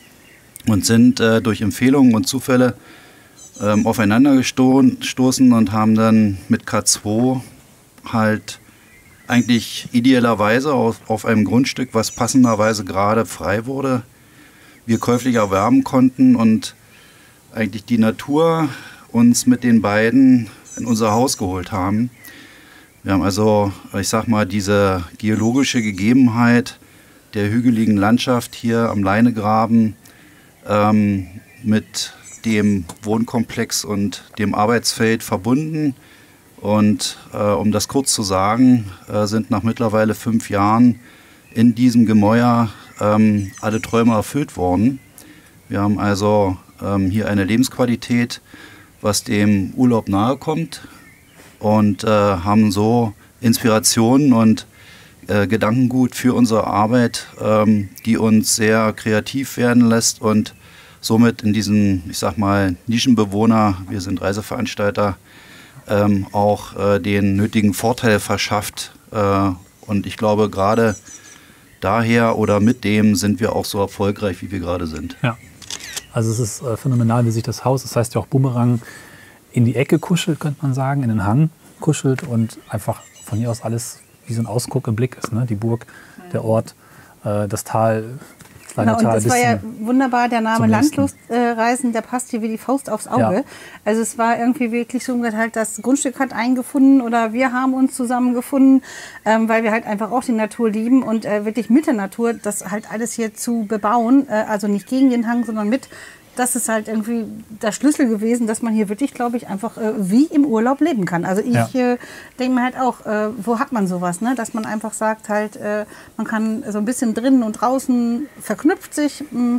Und sind äh, durch Empfehlungen und Zufälle ähm, aufeinander gestoßen und haben dann mit K zwei halt eigentlich idealerweise auf, auf einem Grundstück, was passenderweise gerade frei wurde, wir käuflich erwerben konnten und eigentlich die Natur uns mit den beiden in unser Haus geholt haben. Wir haben also, ich sag mal, diese geologische Gegebenheit der hügeligen Landschaft hier am Leinegraben ähm, mit dem Wohnkomplex und dem Arbeitsfeld verbunden. Und äh, um das kurz zu sagen, äh, sind nach mittlerweile fünf Jahren in diesem Gemäuer ähm, alle Träume erfüllt worden. Wir haben also ähm, hier eine Lebensqualität, was dem Urlaub nahe kommt und äh, haben so Inspirationen und äh, Gedankengut für unsere Arbeit, ähm, die uns sehr kreativ werden lässt und somit in diesen, ich sag mal, Nischenbewohner, wir sind Reiseveranstalter, ähm, auch äh, den nötigen Vorteil verschafft. Äh, und ich glaube, gerade daher oder mit dem sind wir auch so erfolgreich, wie wir gerade sind. Ja, also es ist äh, phänomenal, wie sich das Haus, das heißt ja auch Bumerang, in die Ecke kuschelt, könnte man sagen, in den Hang kuschelt und einfach von hier aus alles wie so ein Ausguck im Blick ist. Ne? Die Burg, der Ort, äh, das Tal. Genau, und das war ja wunderbar, der Name Landlustreisen, äh, der passt hier wie die Faust aufs Auge. Ja. Also es war irgendwie wirklich so, halt das Grundstück hat eingefunden oder wir haben uns zusammengefunden, ähm, weil wir halt einfach auch die Natur lieben und äh, wirklich mit der Natur das halt alles hier zu bebauen, äh, also nicht gegen den Hang, sondern mit. Das ist halt irgendwie der Schlüssel gewesen, dass man hier wirklich, glaube ich, einfach äh, wie im Urlaub leben kann. Also ich ja. äh, denke mir halt auch, äh, wo hat man sowas, ne? Dass man einfach sagt halt, äh, man kann so ein bisschen drinnen und draußen verknüpft sich mh,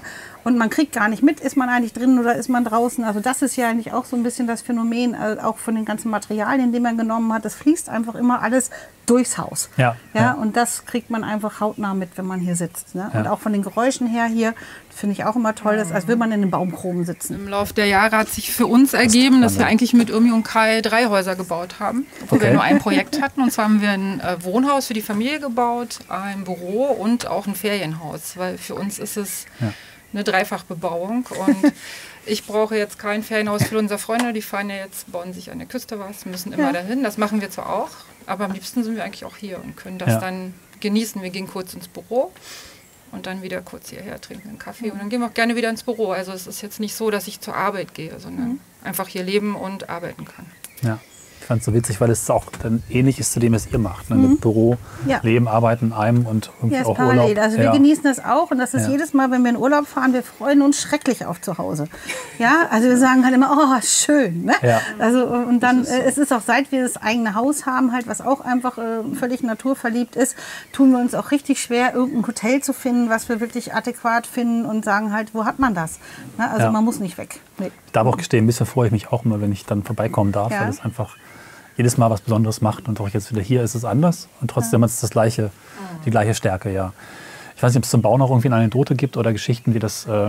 und man kriegt gar nicht mit, ist man eigentlich drin oder ist man draußen. Also das ist ja eigentlich auch so ein bisschen das Phänomen, also auch von den ganzen Materialien, die man genommen hat. Das fließt einfach immer alles durchs Haus. Ja, ja, ja. Und das kriegt man einfach hautnah mit, wenn man hier sitzt. Ne? Ja. Und auch von den Geräuschen her hier, finde ich auch immer toll, dass, als würde man in den Baumkronen sitzen. Im Laufe der Jahre hat sich für uns ergeben, dass wir eigentlich mit Irmi und Kai drei Häuser gebaut haben, obwohl Okay. wir nur ein Projekt hatten. Und zwar haben wir ein äh, Wohnhaus für die Familie gebaut, ein Büro und auch ein Ferienhaus, weil für uns ist es Ja. eine Dreifachbebauung. Und ich brauche jetzt kein Ferienhaus für unsere Freunde, die fahren ja jetzt, bauen sich an der Küste was, müssen immer Ja. dahin. Das machen wir zwar auch, aber am liebsten sind wir eigentlich auch hier und können das Ja. dann genießen. Wir gehen kurz ins Büro. Und dann wieder kurz hierher, trinken einen Kaffee und dann gehen wir auch gerne wieder ins Büro. Also es ist jetzt nicht so, dass ich zur Arbeit gehe, sondern einfach hier leben und arbeiten kann. Ja. Ich fand es so witzig, weil es auch dann ähnlich ist zu dem, was ihr macht. Ne? Mit Büro, Ja. Leben, Arbeiten in einem und irgendwie Ja, ist auch parallel. Urlaub. Also wir ja. genießen das auch und das ist Ja. jedes Mal, wenn wir in Urlaub fahren, wir freuen uns schrecklich auf zu Hause. Ja, also wir sagen halt immer, oh, schön. Ne? Ja. Also und dann, äh, es ist auch, seit wir das eigene Haus haben, halt, was auch einfach äh, völlig naturverliebt ist, tun wir uns auch richtig schwer, irgendein Hotel zu finden, was wir wirklich adäquat finden und sagen halt, wo hat man das? Ne? Also Ja. man muss nicht weg. Nee. Ich darf auch gestehen, ein bisschen freue ich mich auch immer, wenn ich dann vorbeikommen darf, Ja. weil es einfach jedes Mal was Besonderes macht. Und auch jetzt wieder hier ist es anders. Und trotzdem hat es das gleiche, die gleiche Stärke, ja. Ich weiß nicht, ob es zum Bau noch irgendwie eine Anekdote gibt oder Geschichten, wie das, äh,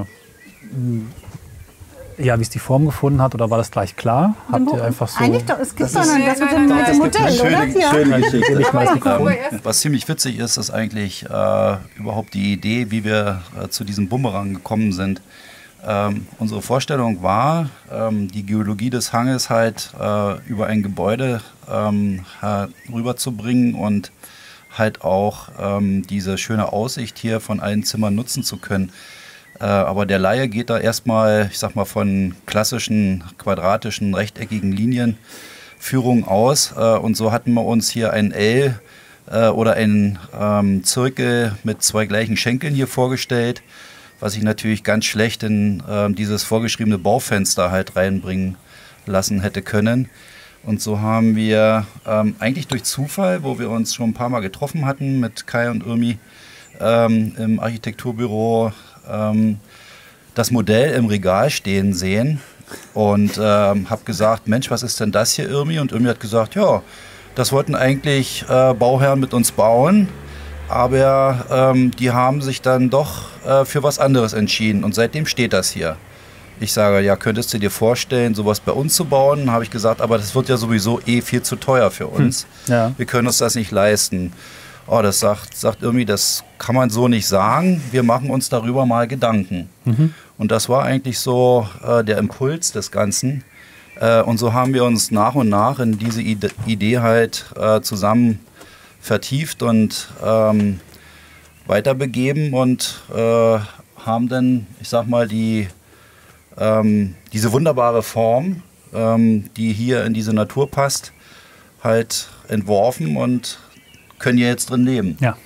ja, wie es die Form gefunden hat. Oder war das gleich klar? Habt ihr einfach so... Eigentlich doch, es gibt Das doch ist- noch das mit dem, Nein, mit nein, dem nein, Hotel, eine oder? schöne, Ja. schöne Geschichte. Ich weiß nicht, warum. Was ziemlich witzig ist, ist eigentlich äh, überhaupt die Idee, wie wir äh, zu diesem Bumerang gekommen sind. Ähm, unsere Vorstellung war, ähm, die Geologie des Hanges halt äh, über ein Gebäude ähm, rüberzubringen und halt auch ähm, diese schöne Aussicht hier von allen Zimmern nutzen zu können. Äh, aber der Laie geht da erstmal, ich sag mal, von klassischen quadratischen, rechteckigen Linienführungen aus. Äh, und so hatten wir uns hier ein L äh, oder einen ähm, Zirkel mit zwei gleichen Schenkeln hier vorgestellt, was ich natürlich ganz schlecht in äh, dieses vorgeschriebene Baufenster halt reinbringen lassen hätte können. Und so haben wir ähm, eigentlich durch Zufall, wo wir uns schon ein paar Mal getroffen hatten mit Kai und Irmi ähm, im Architekturbüro, ähm, das Modell im Regal stehen sehen und ähm, habe gesagt, Mensch, was ist denn das hier, Irmi? Und Irmi hat gesagt, ja, das wollten eigentlich äh, Bauherren mit uns bauen, aber ähm, die haben sich dann doch äh, für was anderes entschieden und seitdem steht das hier. Ich sage, ja, könntest du dir vorstellen, sowas bei uns zu bauen? Habe ich gesagt, aber das wird ja sowieso eh viel zu teuer für uns. Hm. Ja. Wir können uns das nicht leisten. Oh, das sagt, sagt irgendwie, das kann man so nicht sagen. Wir machen uns darüber mal Gedanken. Mhm. Und das war eigentlich so äh, der Impuls des Ganzen. Äh, und so haben wir uns nach und nach in diese Ide Idee halt äh, zusammen vertieft und ähm, weiterbegeben und äh, haben dann, ich sag mal, die, ähm, diese wunderbare Form, ähm, die hier in diese Natur passt, halt entworfen und können hier jetzt drin leben. Ja.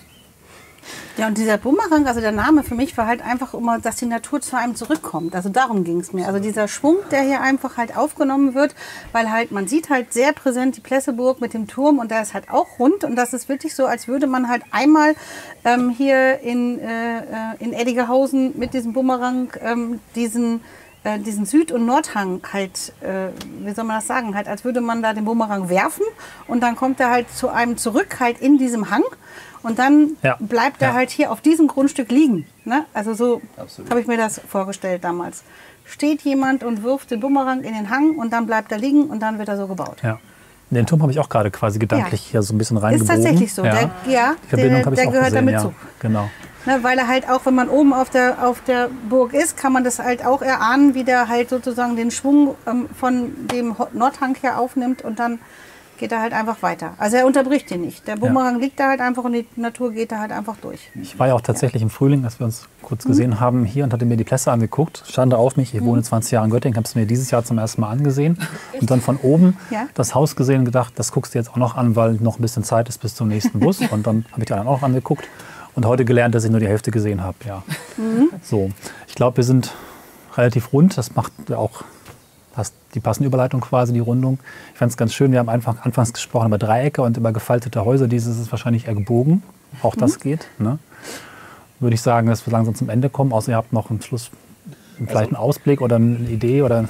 Ja, und dieser Bumerang, also der Name für mich war halt einfach immer, dass die Natur zu einem zurückkommt. Also darum ging es mir. Also dieser Schwung, der hier einfach halt aufgenommen wird, weil halt, man sieht halt sehr präsent die Plesseburg mit dem Turm und der ist halt auch rund und das ist wirklich so, als würde man halt einmal ähm, hier in, äh, in Eddingehausen mit diesem Bumerang ähm, diesen äh, diesen Süd- und Nordhang halt, äh, wie soll man das sagen, halt als würde man da den Bumerang werfen und dann kommt er halt zu einem zurück halt in diesem Hang und dann Ja. bleibt er Ja. halt hier auf diesem Grundstück liegen. Ne? Also so Absolut. habe ich mir das vorgestellt damals. Steht jemand und wirft den Bumerang in den Hang und dann bleibt er liegen und dann wird er so gebaut. Ja. Den Turm habe ich auch gerade quasi gedanklich Ja. hier so ein bisschen Ist reingebogen. tatsächlich so. Ja. Der, ja, Die Verbindung der, habe ich der auch gehört gesehen, damit ja. zu. Genau. Ne, weil er halt auch, wenn man oben auf der, auf der Burg ist, kann man das halt auch erahnen, wie der halt sozusagen den Schwung ähm, von dem Ho- Nordhang her aufnimmt und dann geht er halt einfach weiter. Also er unterbricht ihn nicht. Der Bumerang liegt da halt einfach und die Natur geht da halt einfach durch. Ich war ja auch tatsächlich im Frühling, als wir uns kurz gesehen haben, hier und hatte mir die Plätze angeguckt. Schande auf mich, ich wohne zwanzig Jahre in Göttingen, habe es mir dieses Jahr zum ersten Mal angesehen. Und dann von oben Ja. das Haus gesehen und gedacht, das guckst du jetzt auch noch an, weil noch ein bisschen Zeit ist bis zum nächsten Bus. Und dann habe ich die anderen auch noch angeguckt. Und heute gelernt, dass ich nur die Hälfte gesehen habe. Ja. So, ich glaube, wir sind relativ rund. Das macht ja auch passt, die passende Überleitung quasi, die Rundung. Ich fand es ganz schön, wir haben einfach anfangs gesprochen über Dreiecke und über gefaltete Häuser. Dieses ist wahrscheinlich eher gebogen. Auch das geht. Ne? Würde ich sagen, dass wir langsam zum Ende kommen. Außer ihr habt noch ein Schluss, Vielleicht ein Ausblick oder eine Idee oder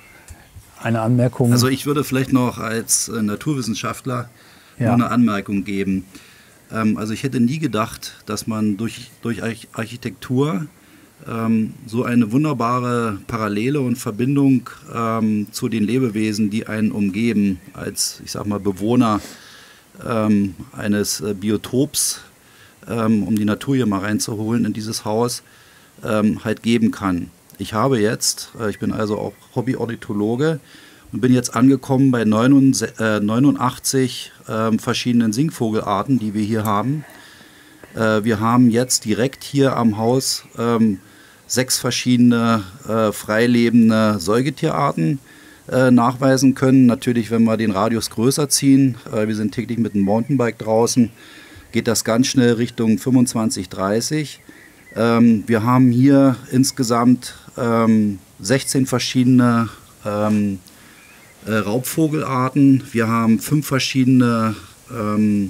eine Anmerkung? Also ich würde vielleicht noch als äh, Naturwissenschaftler Ja. noch eine Anmerkung geben. Ähm, also ich hätte nie gedacht, dass man durch, durch Arch- Architektur ähm, so eine wunderbare Parallele und Verbindung ähm, zu den Lebewesen, die einen umgeben, als, ich sag mal, Bewohner ähm, eines äh, Biotops, ähm, um die Natur hier mal reinzuholen in dieses Haus, ähm, halt geben kann. Ich habe jetzt, äh, ich bin also auch Hobby-Ornithologe und bin jetzt angekommen bei neunundachtzig äh, verschiedenen Singvogelarten, die wir hier haben. Äh, wir haben jetzt direkt hier am Haus ähm, sechs verschiedene äh, freilebende Säugetierarten äh, nachweisen können. Natürlich, wenn wir den Radius größer ziehen, äh, wir sind täglich mit dem Mountainbike draußen, geht das ganz schnell Richtung fünfundzwanzig, dreißig. Ähm, wir haben hier insgesamt ähm, sechzehn verschiedene ähm, äh, Raubvogelarten. Wir haben fünf verschiedene ähm,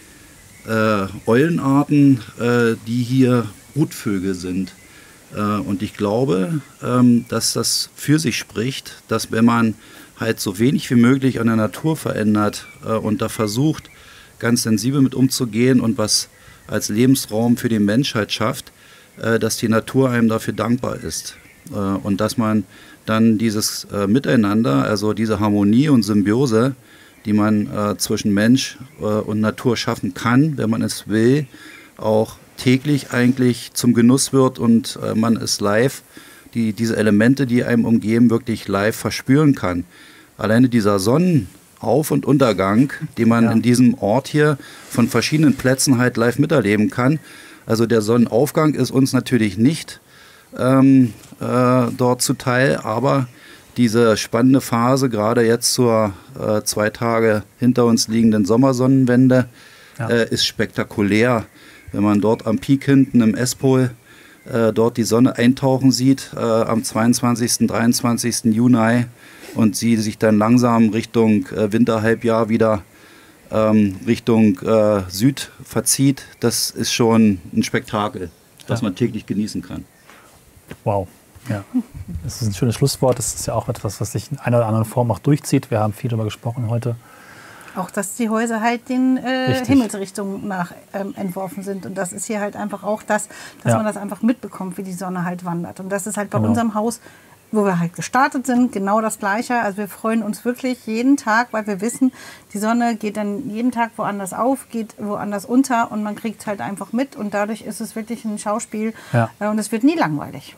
äh, Eulenarten, äh, die hier Brutvögel sind. Äh, und ich glaube, ähm, dass das für sich spricht, dass wenn man halt so wenig wie möglich an der Natur verändert äh, und da versucht, ganz sensibel mit umzugehen und was als Lebensraum für die Menschheit schafft, äh, dass die Natur einem dafür dankbar ist. Äh, und dass man dann dieses äh, Miteinander, also diese Harmonie und Symbiose, die man äh, zwischen Mensch äh, und Natur schaffen kann, wenn man es will, auch täglich eigentlich zum Genuss wird und äh, man es live, die, diese Elemente, die einem umgeben, wirklich live verspüren kann. Alleine dieser Sonnenauf- und Untergang, den man Ja. in diesem Ort hier von verschiedenen Plätzen halt live miterleben kann. Also der Sonnenaufgang ist uns natürlich nicht ähm, äh, dort zuteil, aber diese spannende Phase, gerade jetzt zur äh, zwei Tage hinter uns liegenden Sommersonnenwende, Ja. äh, ist spektakulär. Wenn man dort am Peak hinten im Espol äh, dort die Sonne eintauchen sieht, äh, am zweiundzwanzigsten, dreiundzwanzigsten Juni und sie sich dann langsam Richtung äh, Winterhalbjahr wieder ähm, Richtung äh, Süd verzieht, das ist schon ein Spektakel, das Ja. man täglich genießen kann. Wow. Ja. Das ist ein schönes Schlusswort. Das ist ja auch etwas, was sich in einer oder anderen Form auch durchzieht. Wir haben viel darüber gesprochen heute. Auch, dass die Häuser halt den äh, Richtig. Himmelsrichtungen nach ähm, entworfen sind. Und das ist hier halt einfach auch das, dass Ja. man das einfach mitbekommt, wie die Sonne halt wandert. Und das ist halt bei Genau. unserem Haus, wo wir halt gestartet sind, genau das Gleiche. Also wir freuen uns wirklich jeden Tag, weil wir wissen, die Sonne geht dann jeden Tag woanders auf, geht woanders unter und man kriegt halt einfach mit. Und dadurch ist es wirklich ein Schauspiel Ja. äh, und es wird nie langweilig.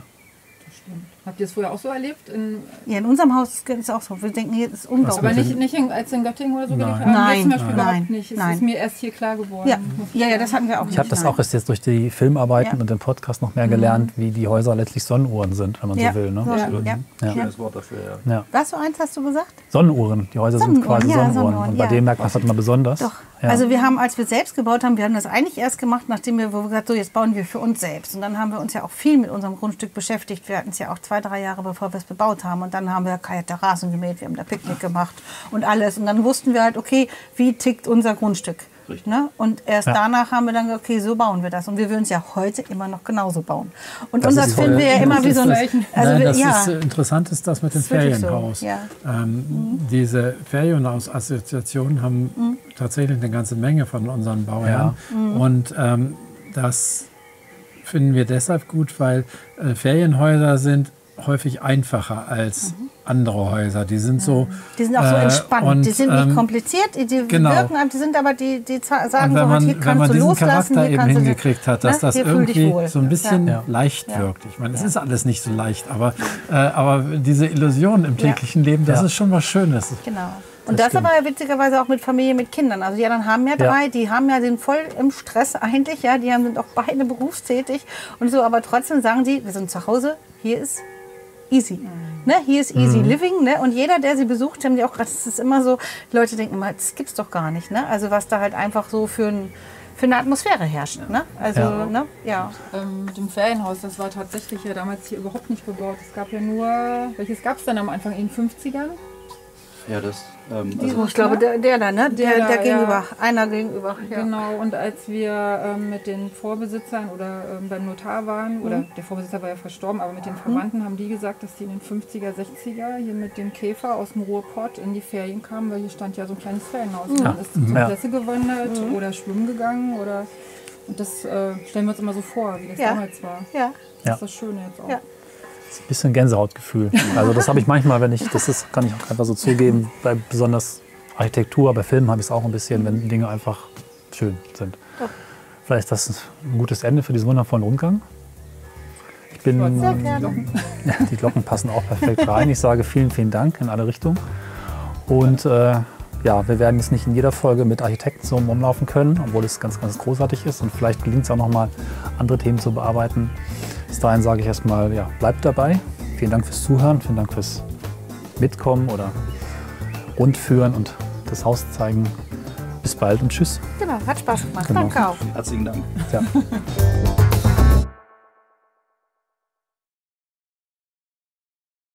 Habt ihr es früher auch so erlebt? In, Ja, in unserem Haus ist es auch so. Wir denken, hier ist unglaublich. aber nicht, nicht in, als in Göttingen oder so gelebt Nein. haben? Nein, Wir zum Beispiel nein, überhaupt nicht. Es nein. ist mir erst hier klar geworden. Ja, ja, ja, das hatten wir auch Ich habe nicht. das nein. auch erst jetzt durch die Filmarbeiten Ja. und den Podcast noch mehr gelernt, wie die Häuser letztlich Sonnenuhren sind, wenn man Ja, so will. Ne? so, ja. Ja. Ja. Wort dafür, ja. Ja. Was, so eins hast du gesagt? Sonnenuhren. Die Häuser sind Sonnenuhren, quasi ja, Sonnenuhren. Sonnenuhren, Und bei ja. denen merkt man es halt immer besonders. Doch. Ja. Also wir haben, als wir selbst gebaut haben, wir haben das eigentlich erst gemacht, nachdem wir, wo wir gesagt so jetzt bauen wir für uns selbst. Und dann haben wir uns ja auch viel mit unserem Grundstück beschäftigt. Wir hatten es ja auch zwei, drei Jahre, bevor wir es bebaut haben. Und dann haben wir keine Terrassen gemäht, wir haben da Picknick gemacht und alles. Und dann wussten wir halt, okay, wie tickt unser Grundstück? Ne? Und erst Ja. danach haben wir dann gesagt, okay, so bauen wir das. Und wir würden es ja heute immer noch genauso bauen. Und Das unser ist finden toll. wir ja immer Das wie so ein... ist Also Nein, wir, das ja, ist, äh, interessant ist das mit dem Das ist wirklich so, Ferienhaus. ja. Ähm, diese Ferienhausassoziationen haben Mhm. tatsächlich eine ganze Menge von unseren Bauherren. Mhm. Und ähm, das finden wir deshalb gut, weil äh, Ferienhäuser sind häufig einfacher als andere Häuser. Die sind so... die sind auch so äh, entspannt. und, die sind nicht ähm, kompliziert, die, die genau. wirken, die sind aber, die, die za- Und sagen so, wenn halt, man, hier wenn kannst man du diesen loslassen, Charakter hier eben kannst du... hingekriegt hat, dass ne, das hier fühl dich irgendwie wohl. so ein bisschen Ja. leicht Ja. wirkt. Ich meine, es ist alles nicht so leicht, aber, äh, aber diese Illusion im täglichen Leben, das Ja. ist schon was Schönes. Genau. Und das, aber witzigerweise auch mit Familie, mit Kindern. Also die anderen haben ja drei, Ja. die haben ja den voll im Stress eigentlich, ja, die haben, sind auch beide berufstätig und so, aber trotzdem sagen die, wir sind zu Hause, hier ist easy. Ne, hier ist easy living, ne? Und jeder, der sie besucht, haben die auch gerade, es ist immer so, die Leute denken immer, das gibt's doch gar nicht, ne? Also was da halt einfach so für, ein, für eine Atmosphäre herrscht, ne? Also, Ja. ne? Ja. Ähm, mit dem Ferienhaus, das war tatsächlich ja damals hier überhaupt nicht bebaut. Es gab ja nur, welches gab es dann am Anfang in den fünfzigern? Ja, das. Ähm, Oh, also ich glaube, der, der da, ne? Der, Der da, der ja. gegenüber. Einer gegenüber. Ja. Genau, und als wir ähm, mit den Vorbesitzern oder ähm, beim Notar waren, oder der Vorbesitzer war ja verstorben, aber mit den Verwandten haben die gesagt, dass die in den fünfziger, sechziger hier mit dem Käfer aus dem Ruhrpott in die Ferien kamen, weil hier stand ja so ein kleines Ferienhaus. Und man ist zur Ja. Presse gewandert oder schwimmen gegangen oder. Und das äh, stellen wir uns immer so vor, wie das Ja. damals war. Ja. Das Ja. ist das Schöne jetzt auch. Ja. Ein bisschen Gänsehautgefühl. Also das habe ich manchmal, wenn ich, das ist, kann ich auch einfach so zugeben, bei besonders Architektur, bei Filmen habe ich es auch ein bisschen, wenn Dinge einfach schön sind. Vielleicht ist das ein gutes Ende für diesen wundervollen Rundgang. Ich bin, Sehr gerne. ja, die Glocken passen auch perfekt rein. Ich sage vielen, vielen Dank in alle Richtungen. Und äh, ja, wir werden jetzt nicht in jeder Folge mit Architekten so rumlaufen können, obwohl es ganz, ganz großartig ist. Und vielleicht gelingt es auch noch mal, andere Themen zu bearbeiten. Bis dahin sage ich erstmal, ja, bleibt dabei. Vielen Dank fürs Zuhören, vielen Dank fürs Mitkommen oder Rundführen und das Haus zeigen. Bis bald und tschüss. Genau, hat Spaß gemacht. Genau. Danke auch. herzlichen Dank. Ja.